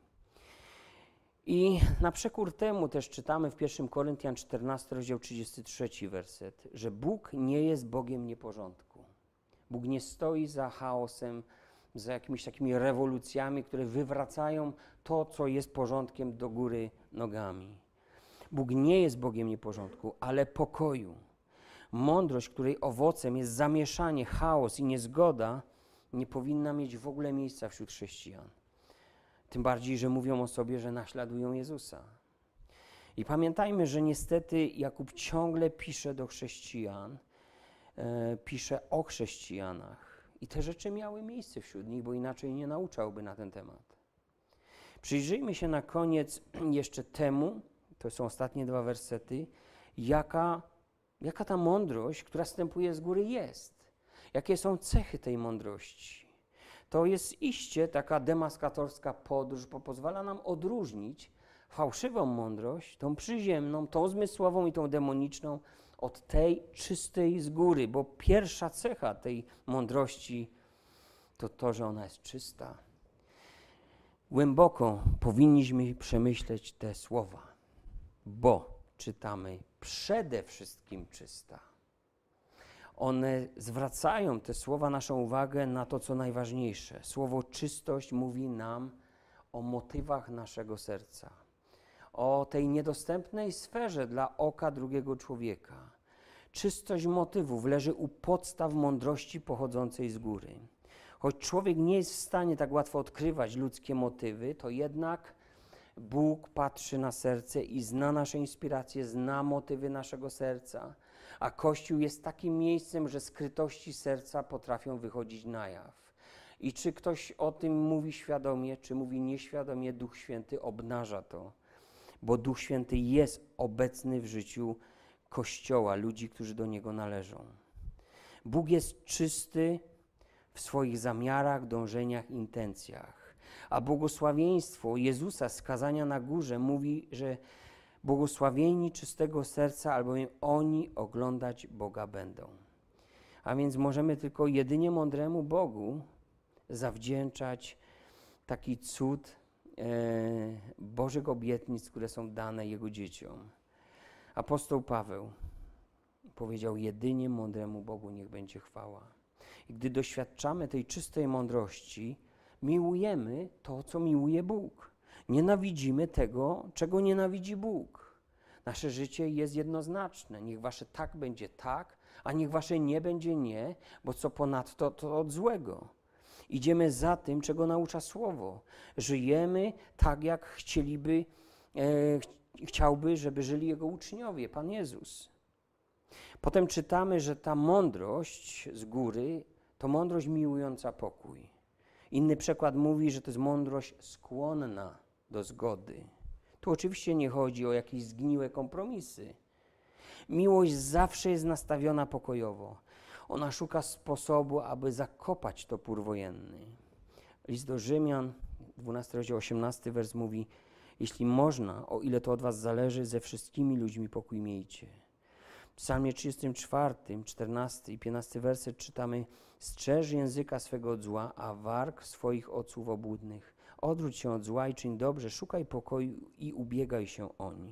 I na przekór temu też czytamy w pierwszym Koryntian czternasty rozdział trzydziesty trzeci werset, że Bóg nie jest Bogiem nieporządku. Bóg nie stoi za chaosem, za jakimiś takimi rewolucjami, które wywracają to, co jest porządkiem do góry nogami. Bóg nie jest Bogiem nieporządku, ale pokoju. Mądrość, której owocem jest zamieszanie, chaos i niezgoda, nie powinna mieć w ogóle miejsca wśród chrześcijan. Tym bardziej, że mówią o sobie, że naśladują Jezusa. I pamiętajmy, że niestety Jakub ciągle pisze do chrześcijan, e, pisze o chrześcijanach. I te rzeczy miały miejsce wśród nich, bo inaczej nie nauczałby na ten temat. Przyjrzyjmy się na koniec jeszcze temu, to są ostatnie dwa wersety, jaka, jaka ta mądrość, która wstępuje z góry, jest. Jakie są cechy tej mądrości. To jest iście taka demaskatorska podróż, bo pozwala nam odróżnić fałszywą mądrość, tą przyziemną, tą zmysłową i tą demoniczną, od tej czystej z góry, bo pierwsza cecha tej mądrości to to, że ona jest czysta. Głęboko powinniśmy przemyśleć te słowa, bo czytamy przede wszystkim czysta. One zwracają, te słowa, naszą uwagę na to, co najważniejsze. Słowo czystość mówi nam o motywach naszego serca, o tej niedostępnej sferze dla oka drugiego człowieka. Czystość motywów leży u podstaw mądrości pochodzącej z góry. Choć człowiek nie jest w stanie tak łatwo odkrywać ludzkie motywy, to jednak Bóg patrzy na serce i zna nasze inspiracje, zna motywy naszego serca. A Kościół jest takim miejscem, że skrytości serca potrafią wychodzić na jaw. I czy ktoś o tym mówi świadomie, czy mówi nieświadomie, Duch Święty obnaża to. Bo Duch Święty jest obecny w życiu Kościoła, ludzi, którzy do Niego należą. Bóg jest czysty w swoich zamiarach, dążeniach, intencjach. A błogosławieństwo Jezusa z kazania na górze mówi, że błogosławieni czystego serca, albowiem oni oglądać Boga będą. A więc możemy tylko jedynie mądremu Bogu zawdzięczać taki cud e, Bożych obietnic, które są dane Jego dzieciom. Apostoł Paweł powiedział: jedynie mądremu Bogu niech będzie chwała. I gdy doświadczamy tej czystej mądrości, miłujemy to, co miłuje Bóg. Nienawidzimy tego, czego nienawidzi Bóg. Nasze życie jest jednoznaczne. Niech wasze tak będzie tak, a niech wasze nie będzie nie, bo co ponadto to od złego. Idziemy za tym, czego naucza Słowo. Żyjemy tak, jak chcieliby, e, chciałby, żeby żyli Jego uczniowie, Pan Jezus. Potem czytamy, że ta mądrość z góry to mądrość miłująca pokój. Inny przekład mówi, że to jest mądrość skłonna do zgody. Tu oczywiście nie chodzi o jakieś zgniłe kompromisy. Miłość zawsze jest nastawiona pokojowo. Ona szuka sposobu, aby zakopać topór wojenny. List do Rzymian, dwunasty rozdział, osiemnasty wers mówi: jeśli można, o ile to od was zależy, ze wszystkimi ludźmi pokój miejcie. W psalmie trzydziestym czwartym, czternasty i piętnasty werset czytamy: strzeż języka swego od zła, a warg swoich oców obłudnych. Odwróć się od zła i czyń dobrze, szukaj pokoju i ubiegaj się oń.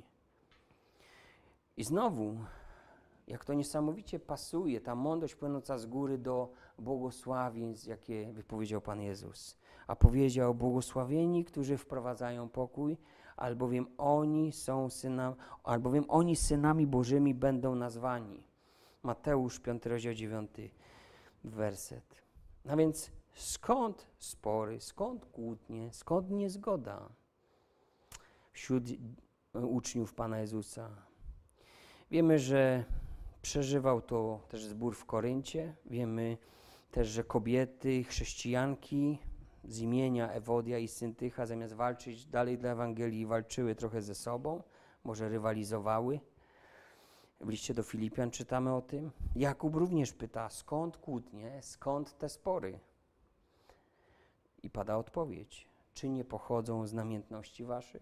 I znowu, jak to niesamowicie pasuje, ta mądrość płynąca z góry do błogosławieństw, jakie wypowiedział Pan Jezus. A powiedział: błogosławieni, którzy wprowadzają pokój, albowiem oni są synami, albowiem oni synami Bożymi będą nazwani. Mateusz, piąty rozdział, dziewiąty werset. A więc skąd spory, skąd kłótnie, skąd niezgoda wśród uczniów Pana Jezusa? Wiemy, że przeżywał to też zbór w Koryncie. Wiemy też, że kobiety, chrześcijanki z imienia Ewodia i Syntycha, zamiast walczyć dalej dla Ewangelii, walczyły trochę ze sobą, może rywalizowały. W liście do Filipian czytamy o tym. Jakub również pyta: skąd kłótnie, skąd te spory? I pada odpowiedź: czy nie pochodzą z namiętności waszych?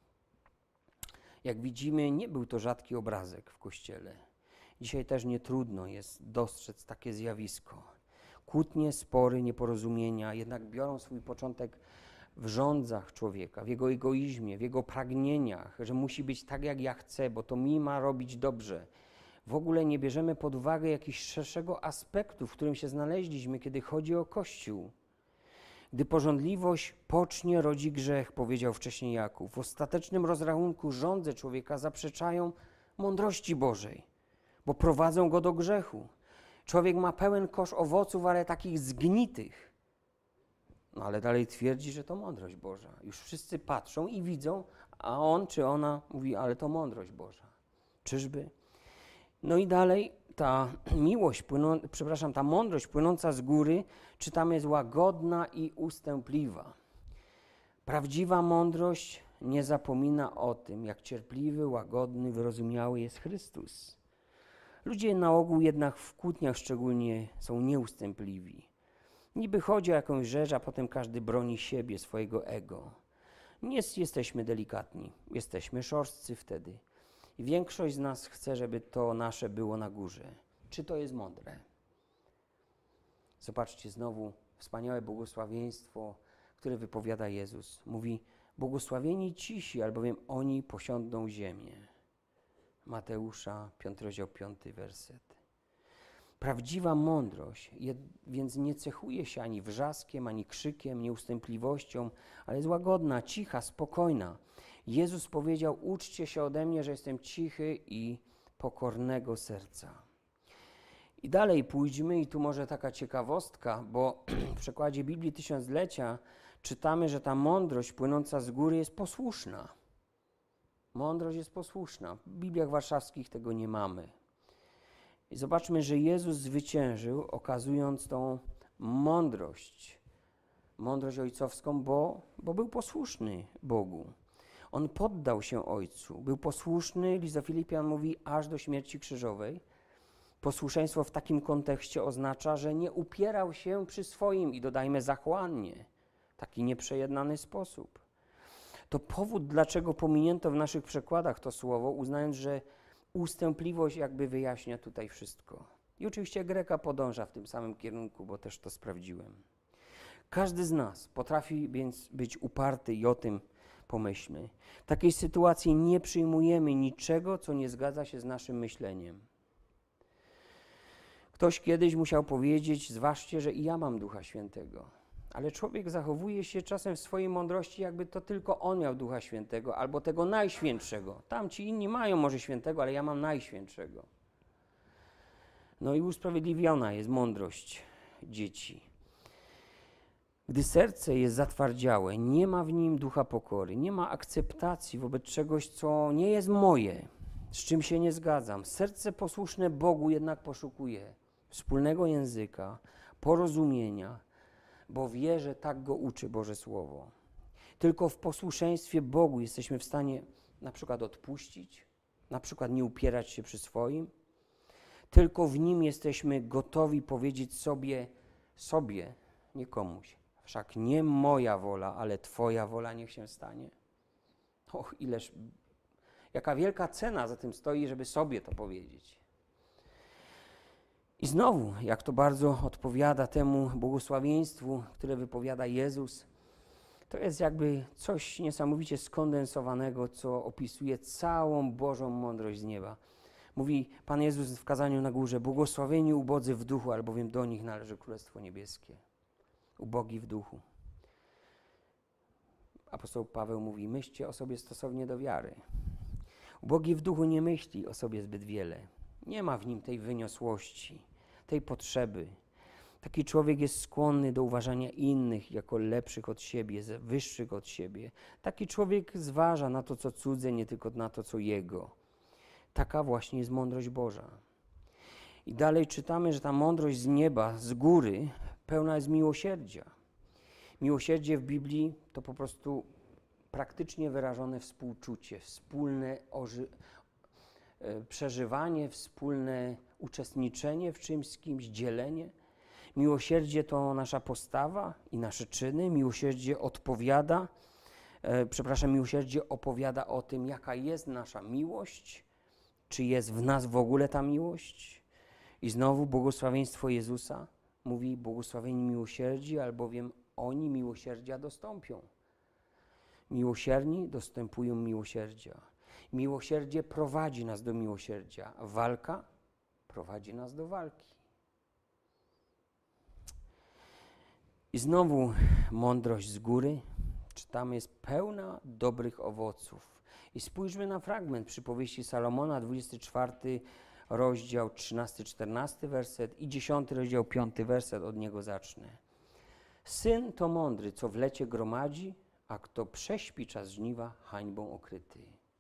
Jak widzimy, nie był to rzadki obrazek w Kościele. Dzisiaj też nie trudno jest dostrzec takie zjawisko. Kłótnie, spory, nieporozumienia jednak biorą swój początek w żądzach człowieka, w jego egoizmie, w jego pragnieniach, że musi być tak, jak ja chcę, bo to mi ma robić dobrze. W ogóle nie bierzemy pod uwagę jakiegoś szerszego aspektu, w którym się znaleźliśmy, kiedy chodzi o Kościół. Gdy pożądliwość pocznie, rodzi grzech, powiedział wcześniej Jakub. W ostatecznym rozrachunku żądze człowieka zaprzeczają mądrości Bożej, bo prowadzą go do grzechu. Człowiek ma pełen kosz owoców, ale takich zgnitych. No ale dalej twierdzi, że to mądrość Boża. Już wszyscy patrzą i widzą, a on czy ona mówi: ale to mądrość Boża. Czyżby? No i dalej ta miłość, płyną, przepraszam, ta mądrość płynąca z góry, czytamy, jest łagodna i ustępliwa. Prawdziwa mądrość nie zapomina o tym, jak cierpliwy, łagodny, wyrozumiały jest Chrystus. Ludzie na ogół jednak w kłótniach szczególnie są nieustępliwi. Niby chodzi o jakąś rzecz, a potem każdy broni siebie, swojego ego. Nie jesteśmy delikatni, jesteśmy szorstcy wtedy. I większość z nas chce, żeby to nasze było na górze. Czy to jest mądre? Zobaczcie znowu wspaniałe błogosławieństwo, które wypowiada Jezus. Mówi: błogosławieni cisi, albowiem oni posiądą ziemię. Mateusza, piąty rozdział, piąty werset. Prawdziwa mądrość jed, więc nie cechuje się ani wrzaskiem, ani krzykiem, nieustępliwością, ale jest łagodna, cicha, spokojna. Jezus powiedział: uczcie się ode mnie, że jestem cichy i pokornego serca. I dalej pójdźmy, i tu może taka ciekawostka, bo w przekładzie Biblii Tysiąclecia czytamy, że ta mądrość płynąca z góry jest posłuszna. Mądrość jest posłuszna. W Bibliach warszawskich tego nie mamy. I zobaczmy, że Jezus zwyciężył, okazując tą mądrość, mądrość ojcowską, bo, bo był posłuszny Bogu. On poddał się Ojcu, był posłuszny, list do Filipian mówi, aż do śmierci krzyżowej. Posłuszeństwo w takim kontekście oznacza, że nie upierał się przy swoim i dodajmy zachłannie, taki nieprzejednany sposób. To powód, dlaczego pominięto w naszych przekładach to słowo, uznając, że ustępliwość jakby wyjaśnia tutaj wszystko. I oczywiście Greka podąża w tym samym kierunku, bo też to sprawdziłem. Każdy z nas potrafi więc być uparty i o tym pomyślmy. W takiej sytuacji nie przyjmujemy niczego, co nie zgadza się z naszym myśleniem. Ktoś kiedyś musiał powiedzieć, zważcie, że i ja mam Ducha Świętego. Ale człowiek zachowuje się czasem w swojej mądrości, jakby to tylko on miał Ducha Świętego, albo tego Najświętszego. Tamci inni mają może Świętego, ale ja mam Najświętszego. No i usprawiedliwiona jest mądrość dzieci. Gdy serce jest zatwardziałe, nie ma w nim ducha pokory, nie ma akceptacji wobec czegoś, co nie jest moje, z czym się nie zgadzam. Serce posłuszne Bogu jednak poszukuje wspólnego języka, porozumienia, bo wie, że tak go uczy Boże Słowo. Tylko w posłuszeństwie Bogu jesteśmy w stanie na przykład odpuścić, na przykład nie upierać się przy swoim. Tylko w Nim jesteśmy gotowi powiedzieć sobie, sobie, nie komuś. Wszak nie moja wola, ale Twoja wola niech się stanie. Och, ileż, jaka wielka cena za tym stoi, żeby sobie to powiedzieć. I znowu, jak to bardzo odpowiada temu błogosławieństwu, które wypowiada Jezus, to jest jakby coś niesamowicie skondensowanego, co opisuje całą Bożą mądrość z nieba. Mówi Pan Jezus w kazaniu na górze, błogosławieni ubodzy w duchu, albowiem do nich należy Królestwo Niebieskie. Ubogi w duchu. Apostoł Paweł mówi, myślcie o sobie stosownie do wiary. Ubogi w duchu nie myśli o sobie zbyt wiele. Nie ma w nim tej wyniosłości, tej potrzeby. Taki człowiek jest skłonny do uważania innych jako lepszych od siebie, wyższych od siebie. Taki człowiek zważa na to, co cudze, nie tylko na to, co jego. Taka właśnie jest mądrość Boża. I dalej czytamy, że ta mądrość z nieba, z góry, pełna jest miłosierdzia. Miłosierdzie w Biblii to po prostu praktycznie wyrażone współczucie, wspólne oży- przeżywanie, wspólne uczestniczenie w czymś z kimś, dzielenie. Miłosierdzie to nasza postawa i nasze czyny. Miłosierdzie odpowiada, e, przepraszam, miłosierdzie opowiada o tym, jaka jest nasza miłość, czy jest w nas w ogóle ta miłość. I znowu błogosławieństwo Jezusa mówi, błogosławieni miłosierdzi, albowiem oni miłosierdzia dostąpią. Miłosierni dostępują miłosierdzia. Miłosierdzie prowadzi nas do miłosierdzia. Walka prowadzi nas do walki. I znowu mądrość z góry, czytamy, jest pełna dobrych owoców. I spójrzmy na fragment przypowieści Salomona, dwudziesty czwarty rozdział, trzynasty czternasty werset i dziesiąty rozdział, piąty werset, od niego zacznę. Syn to mądry, co w lecie gromadzi, a kto prześpi czas żniwa, hańbą okryty.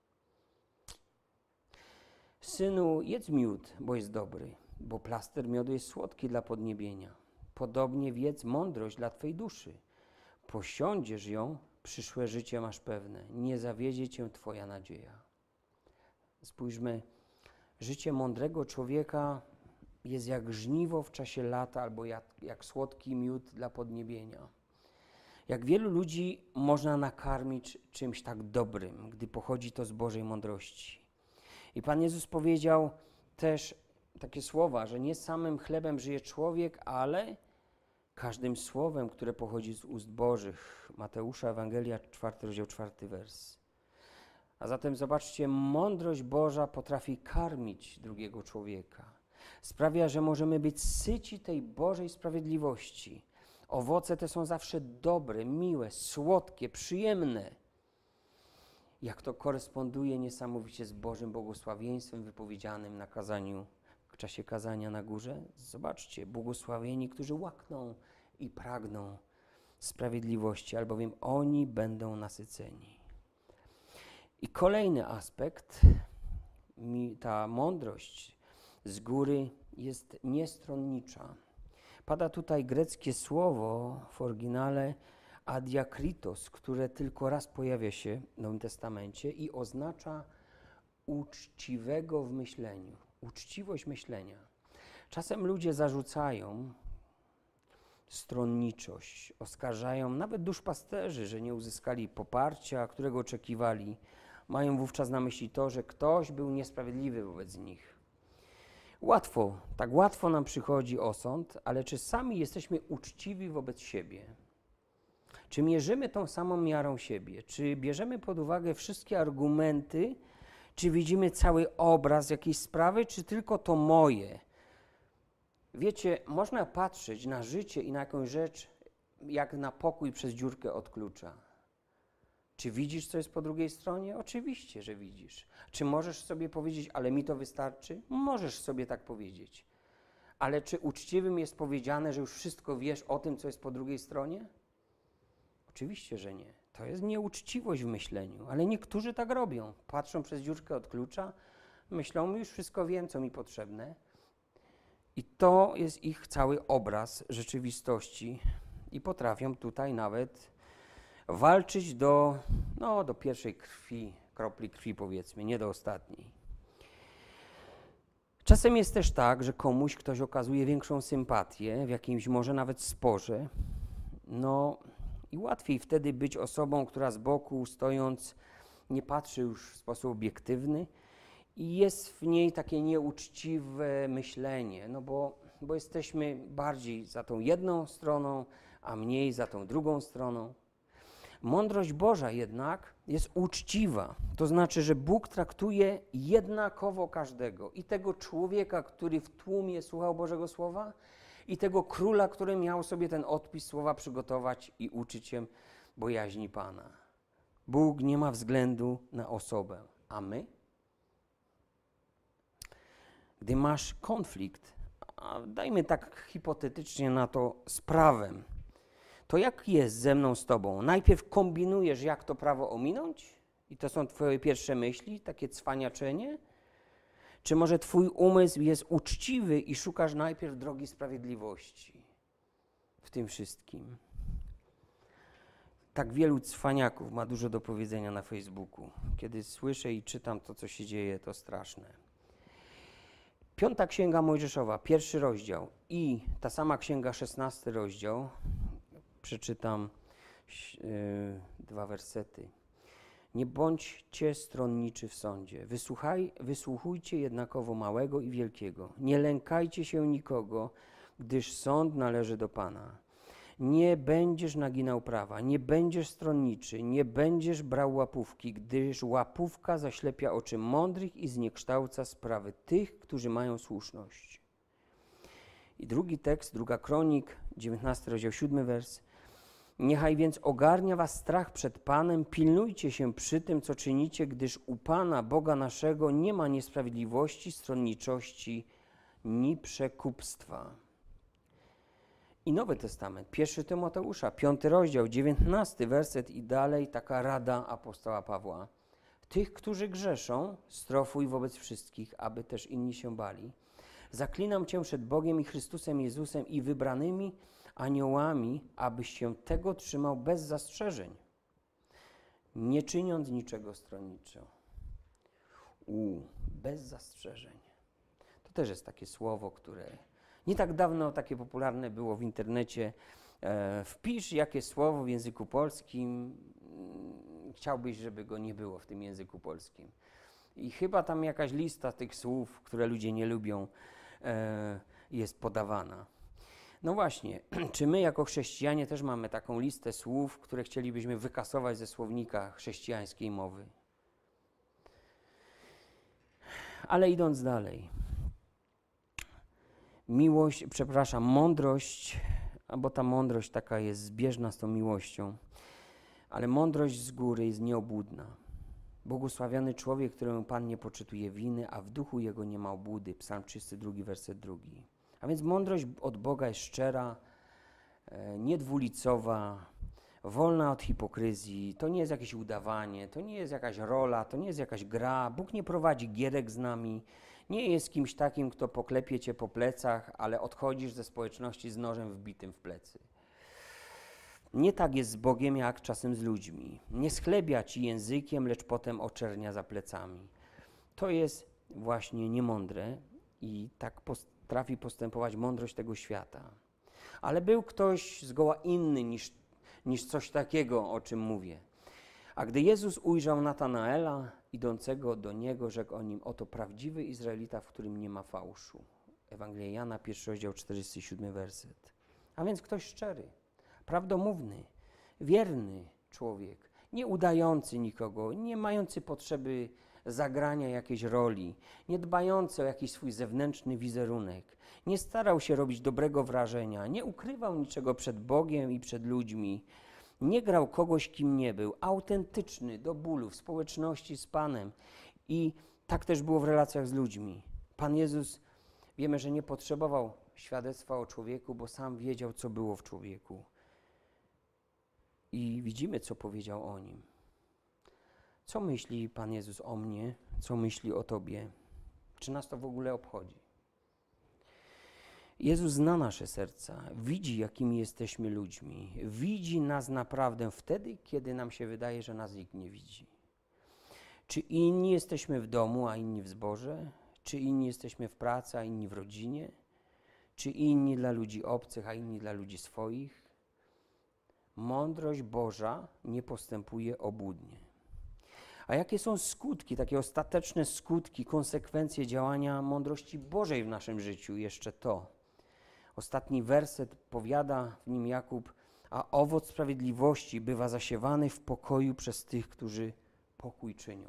Synu, jedz miód, bo jest dobry, bo plaster miodu jest słodki dla podniebienia. Podobnie wiedz mądrość dla Twej duszy. Posiądziesz ją, przyszłe życie masz pewne. Nie zawiedzie Cię Twoja nadzieja. Spójrzmy, życie mądrego człowieka jest jak żniwo w czasie lata albo jak, jak słodki miód dla podniebienia. Jak wielu ludzi można nakarmić czymś tak dobrym, gdy pochodzi to z Bożej mądrości. I Pan Jezus powiedział też takie słowa, że nie samym chlebem żyje człowiek, ale każdym słowem, które pochodzi z ust Bożych. Mateusza, Ewangelia, czwarty rozdział, czwarty wers. A zatem zobaczcie, mądrość Boża potrafi karmić drugiego człowieka. Sprawia, że możemy być syci tej Bożej sprawiedliwości. Owoce te są zawsze dobre, miłe, słodkie, przyjemne. Jak to koresponduje niesamowicie z Bożym błogosławieństwem wypowiedzianym na kazaniu, w czasie kazania na górze. Zobaczcie, błogosławieni, którzy łakną i pragną sprawiedliwości, albowiem oni będą nasyceni. I kolejny aspekt, ta mądrość z góry jest niestronnicza. Pada tutaj greckie słowo w oryginale adiakritos, które tylko raz pojawia się w Nowym Testamencie i oznacza uczciwego w myśleniu, uczciwość myślenia. Czasem ludzie zarzucają stronniczość, oskarżają nawet duszpasterzy, że nie uzyskali poparcia, którego oczekiwali. Mają wówczas na myśli to, że ktoś był niesprawiedliwy wobec nich. Łatwo, tak łatwo nam przychodzi osąd, ale czy sami jesteśmy uczciwi wobec siebie? Czy mierzymy tą samą miarą siebie? Czy bierzemy pod uwagę wszystkie argumenty? Czy widzimy cały obraz jakiejś sprawy, czy tylko to moje? Wiecie, można patrzeć na życie i na jakąś rzecz jak na pokój przez dziurkę od klucza. Czy widzisz, co jest po drugiej stronie? Oczywiście, że widzisz. Czy możesz sobie powiedzieć, ale mi to wystarczy? Możesz sobie tak powiedzieć. Ale czy uczciwym jest powiedziane, że już wszystko wiesz o tym, co jest po drugiej stronie? Oczywiście, że nie. To jest nieuczciwość w myśleniu, ale niektórzy tak robią. Patrzą przez dziurkę od klucza, myślą, już wszystko wiem, co mi potrzebne. I to jest ich cały obraz rzeczywistości i potrafią tutaj nawet walczyć do, no, do pierwszej krwi, kropli krwi powiedzmy, nie do ostatniej. Czasem jest też tak, że komuś ktoś okazuje większą sympatię w jakimś może nawet sporze, no i łatwiej wtedy być osobą, która z boku stojąc nie patrzy już w sposób obiektywny i jest w niej takie nieuczciwe myślenie, no bo, bo jesteśmy bardziej za tą jedną stroną, a mniej za tą drugą stroną. Mądrość Boża jednak jest uczciwa, to znaczy, że Bóg traktuje jednakowo każdego. I tego człowieka, który w tłumie słuchał Bożego Słowa, i tego króla, który miał sobie ten odpis słowa przygotować i uczyć się bojaźni Pana. Bóg nie ma względu na osobę, a my? Gdy masz konflikt, a dajmy tak hipotetycznie na to z prawem, to jak jest ze mną z tobą? Najpierw kombinujesz, jak to prawo ominąć? I to są twoje pierwsze myśli, takie cwaniaczenie? Czy może twój umysł jest uczciwy i szukasz najpierw drogi sprawiedliwości w tym wszystkim? Tak wielu cwaniaków ma dużo do powiedzenia na Facebooku. Kiedy słyszę i czytam to, co się dzieje, to straszne. Piąta Księga Mojżeszowa, pierwszy rozdział i ta sama księga, szesnasty rozdział. Przeczytam yy, dwa wersety. Nie bądźcie stronniczy w sądzie. Wysłuchaj, wysłuchujcie jednakowo małego i wielkiego. Nie lękajcie się nikogo, gdyż sąd należy do Pana. Nie będziesz naginał prawa, nie będziesz stronniczy, nie będziesz brał łapówki, gdyż łapówka zaślepia oczy mądrych i zniekształca sprawy tych, którzy mają słuszność. I drugi tekst, druga Kronik, dziewiętnasty rozdział, siódmy wers. Niechaj więc ogarnia was strach przed Panem, pilnujcie się przy tym, co czynicie, gdyż u Pana, Boga naszego, nie ma niesprawiedliwości, stronniczości, ni przekupstwa. I Nowy Testament, pierwszy Tymoteusza, piąty rozdział, dziewiętnasty werset i dalej, taka rada apostoła Pawła. Tych, którzy grzeszą, strofuj wobec wszystkich, aby też inni się bali. Zaklinam cię przed Bogiem i Chrystusem Jezusem i wybranymi aniołami, abyś się tego trzymał bez zastrzeżeń, nie czyniąc niczego stronniczo. U, bez zastrzeżeń. To też jest takie słowo, które nie tak dawno takie popularne było w internecie. E, wpisz jakie słowo w języku polskim, chciałbyś, żeby go nie było w tym języku polskim. I chyba tam jakaś lista tych słów, które ludzie nie lubią, e, jest podawana. No właśnie, czy my jako chrześcijanie też mamy taką listę słów, które chcielibyśmy wykasować ze słownika chrześcijańskiej mowy? Ale idąc dalej. Miłość, przepraszam, mądrość, bo ta mądrość taka jest zbieżna z tą miłością, ale mądrość z góry jest nieobłudna. Błogosławiony człowiek, któremu Pan nie poczytuje winy, a w duchu jego nie ma obłudy. Psalm trzydziesty drugi, werset drugi. A więc mądrość od Boga jest szczera, e, niedwulicowa, wolna od hipokryzji. To nie jest jakieś udawanie, to nie jest jakaś rola, to nie jest jakaś gra. Bóg nie prowadzi gierek z nami. Nie jest kimś takim, kto poklepie cię po plecach, ale odchodzisz ze społeczności z nożem wbitym w plecy. Nie tak jest z Bogiem, jak czasem z ludźmi. Nie schlebia ci językiem, lecz potem oczernia za plecami. To jest właśnie niemądre i tak potrafi postępować mądrość tego świata. Ale był ktoś zgoła inny niż, niż coś takiego, o czym mówię. A gdy Jezus ujrzał Natanaela, idącego do Niego, rzekł o nim, oto prawdziwy Izraelita, w którym nie ma fałszu. Ewangelia Jana, pierwszy rozdział, czterdziesty siódmy werset. A więc ktoś szczery, prawdomówny, wierny człowiek, nie udający nikogo, nie mający potrzeby zagrania jakiejś roli, nie dbający o jakiś swój zewnętrzny wizerunek, nie starał się robić dobrego wrażenia, nie ukrywał niczego przed Bogiem i przed ludźmi, nie grał kogoś, kim nie był, autentyczny do bólu w społeczności z Panem i tak też było w relacjach z ludźmi. Pan Jezus, wiemy, że nie potrzebował świadectwa o człowieku, bo sam wiedział, co było w człowieku. I widzimy, co powiedział o nim. Co myśli Pan Jezus o mnie? Co myśli o Tobie? Czy nas to w ogóle obchodzi? Jezus zna nasze serca, widzi, jakimi jesteśmy ludźmi. Widzi nas naprawdę wtedy, kiedy nam się wydaje, że nas nikt nie widzi. Czy inni jesteśmy w domu, a inni w zborze? Czy inni jesteśmy w pracy, a inni w rodzinie? Czy inni dla ludzi obcych, a inni dla ludzi swoich? Mądrość Boża nie postępuje obłudnie. A jakie są skutki, takie ostateczne skutki, konsekwencje działania mądrości Bożej w naszym życiu? Jeszcze to. Ostatni werset powiada w nim Jakub, a owoc sprawiedliwości bywa zasiewany w pokoju przez tych, którzy pokój czynią.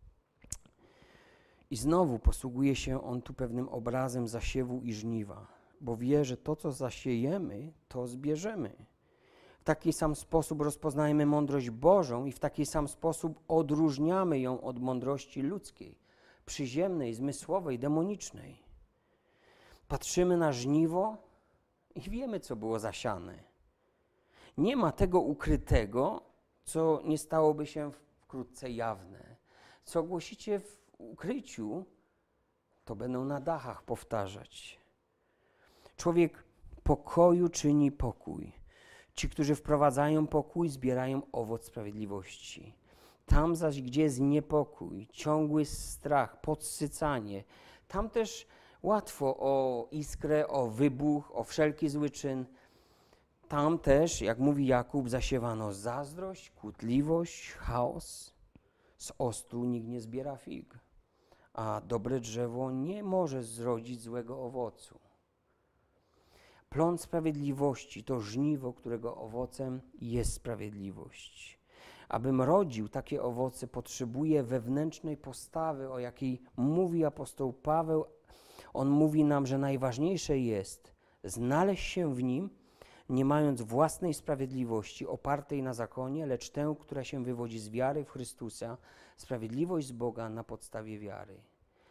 I znowu posługuje się on tu pewnym obrazem zasiewu i żniwa, bo wie, że to, co zasiejemy, to zbierzemy. W taki sam sposób rozpoznajemy mądrość Bożą i w taki sam sposób odróżniamy ją od mądrości ludzkiej, przyziemnej, zmysłowej, demonicznej. Patrzymy na żniwo i wiemy, co było zasiane. Nie ma tego ukrytego, co nie stałoby się wkrótce jawne. Co głosicie w ukryciu, to będą na dachach powtarzać. Człowiek pokoju czyni pokój. Ci, którzy wprowadzają pokój, zbierają owoc sprawiedliwości. Tam zaś, gdzie jest niepokój, ciągły strach, podsycanie, tam też łatwo o iskrę, o wybuch, o wszelki zły czyn. Tam też, jak mówi Jakub, zasiewano zazdrość, kłótliwość, chaos. Z ostru nikt nie zbiera fig, a dobre drzewo nie może zrodzić złego owocu. Plon sprawiedliwości to żniwo, którego owocem jest sprawiedliwość. Abym rodził takie owoce, potrzebuje wewnętrznej postawy, o jakiej mówi apostoł Paweł. On mówi nam, że najważniejsze jest znaleźć się w nim, nie mając własnej sprawiedliwości opartej na zakonie, lecz tę, która się wywodzi z wiary w Chrystusa, sprawiedliwość z Boga na podstawie wiary.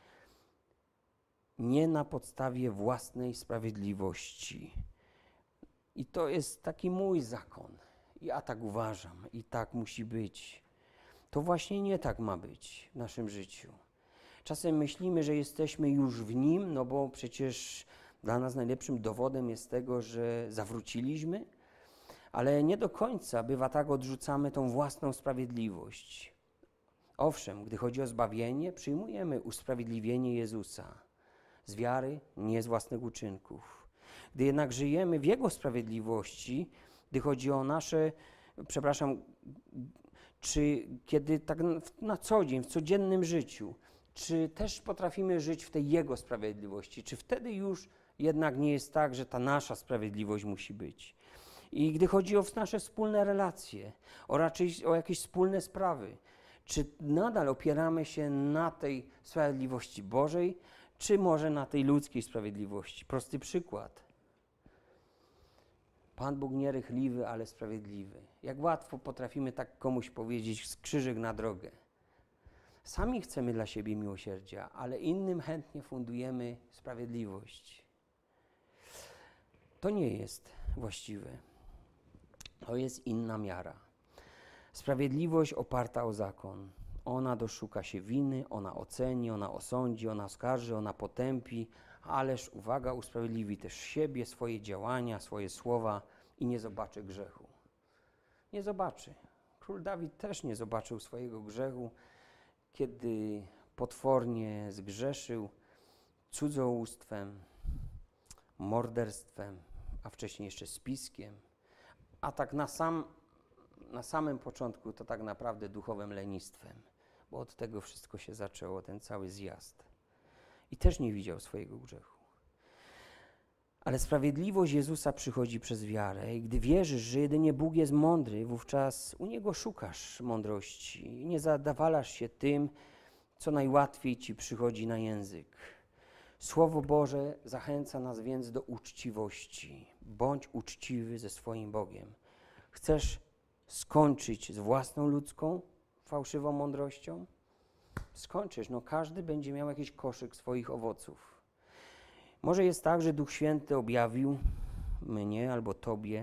Nie na podstawie własnej sprawiedliwości. I to jest taki mój zakon. Ja tak uważam i tak musi być. To właśnie nie tak ma być w naszym życiu. Czasem myślimy, że jesteśmy już w Nim, no bo przecież dla nas najlepszym dowodem jest tego, że zawróciliśmy, ale nie do końca bywa tak, odrzucamy tą własną sprawiedliwość. Owszem, gdy chodzi o zbawienie, przyjmujemy usprawiedliwienie Jezusa z wiary, nie z własnych uczynków. Gdy jednak żyjemy w Jego sprawiedliwości, gdy chodzi o nasze, przepraszam, czy kiedy tak na co dzień, w codziennym życiu, czy też potrafimy żyć w tej Jego sprawiedliwości, czy wtedy już jednak nie jest tak, że ta nasza sprawiedliwość musi być. I gdy chodzi o nasze wspólne relacje, o raczej o jakieś wspólne sprawy, czy nadal opieramy się na tej sprawiedliwości Bożej, czy może na tej ludzkiej sprawiedliwości? Prosty przykład. Pan Bóg nierychliwy, ale sprawiedliwy. Jak łatwo potrafimy tak komuś powiedzieć z krzyżyk na drogę. Sami chcemy dla siebie miłosierdzia, ale innym chętnie fundujemy sprawiedliwość. To nie jest właściwe. To jest inna miara. Sprawiedliwość oparta o zakon. Ona doszuka się winy, ona oceni, ona osądzi, ona oskarży, ona potępi, ależ uwaga, usprawiedliwi też siebie, swoje działania, swoje słowa i nie zobaczy grzechu. Nie zobaczy. Król Dawid też nie zobaczył swojego grzechu, kiedy potwornie zgrzeszył cudzołóstwem, morderstwem, a wcześniej jeszcze spiskiem, a tak na, sam, na samym początku to tak naprawdę duchowym lenistwem, bo od tego wszystko się zaczęło, ten cały zjazd. I też nie widział swojego grzechu. Ale sprawiedliwość Jezusa przychodzi przez wiarę i gdy wierzysz, że jedynie Bóg jest mądry, wówczas u Niego szukasz mądrości. Nie zadawalasz się tym, co najłatwiej ci przychodzi na język. Słowo Boże zachęca nas więc do uczciwości. Bądź uczciwy ze swoim Bogiem. Chcesz skończyć z własną ludzką, fałszywą mądrością? Skończysz. No każdy będzie miał jakiś koszyk swoich owoców. Może jest tak, że Duch Święty objawił mnie albo tobie,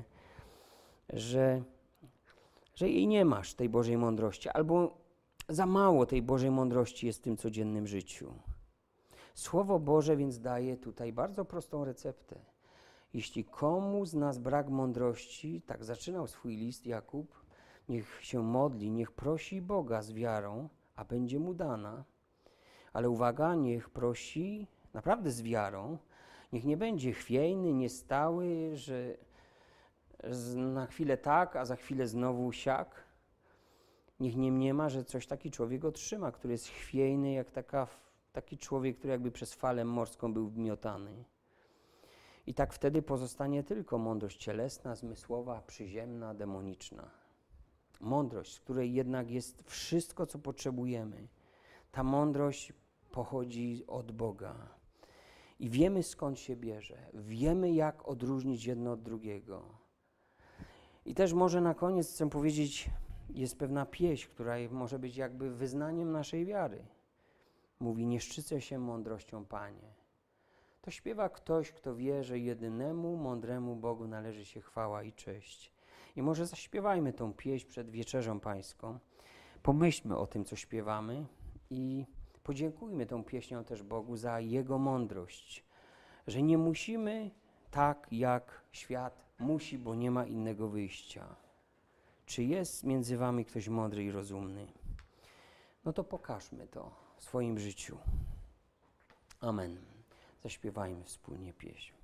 że, że jej nie masz, tej Bożej mądrości, albo za mało tej Bożej mądrości jest w tym codziennym życiu. Słowo Boże więc daje tutaj bardzo prostą receptę. Jeśli komu z nas brak mądrości, tak zaczynał swój list Jakub, niech się modli, niech prosi Boga z wiarą, a będzie mu dana. Ale uwaga, niech prosi naprawdę z wiarą, niech nie będzie chwiejny, niestały, że na chwilę tak, a za chwilę znowu siak. Niech nie mniema, że coś taki człowiek otrzyma, który jest chwiejny, jak taka, taki człowiek, który jakby przez falę morską był miotany. I tak wtedy pozostanie tylko mądrość cielesna, zmysłowa, przyziemna, demoniczna. Mądrość, z której jednak jest wszystko, co potrzebujemy. Ta mądrość pochodzi od Boga. I wiemy, skąd się bierze. Wiemy, jak odróżnić jedno od drugiego. I też może na koniec chcę powiedzieć, jest pewna pieśń, która może być jakby wyznaniem naszej wiary. Mówi, nie szczycę się mądrością, Panie. To śpiewa ktoś, kto wie, że jedynemu, mądremu Bogu należy się chwała i cześć. I może zaśpiewajmy tą pieśń przed Wieczerzą Pańską. Pomyślmy o tym, co śpiewamy i podziękujmy tą pieśnią też Bogu za Jego mądrość, że nie musimy tak, jak świat musi, bo nie ma innego wyjścia. Czy jest między wami ktoś mądry i rozumny? No to pokażmy to w swoim życiu. Amen. Zaśpiewajmy wspólnie pieśń.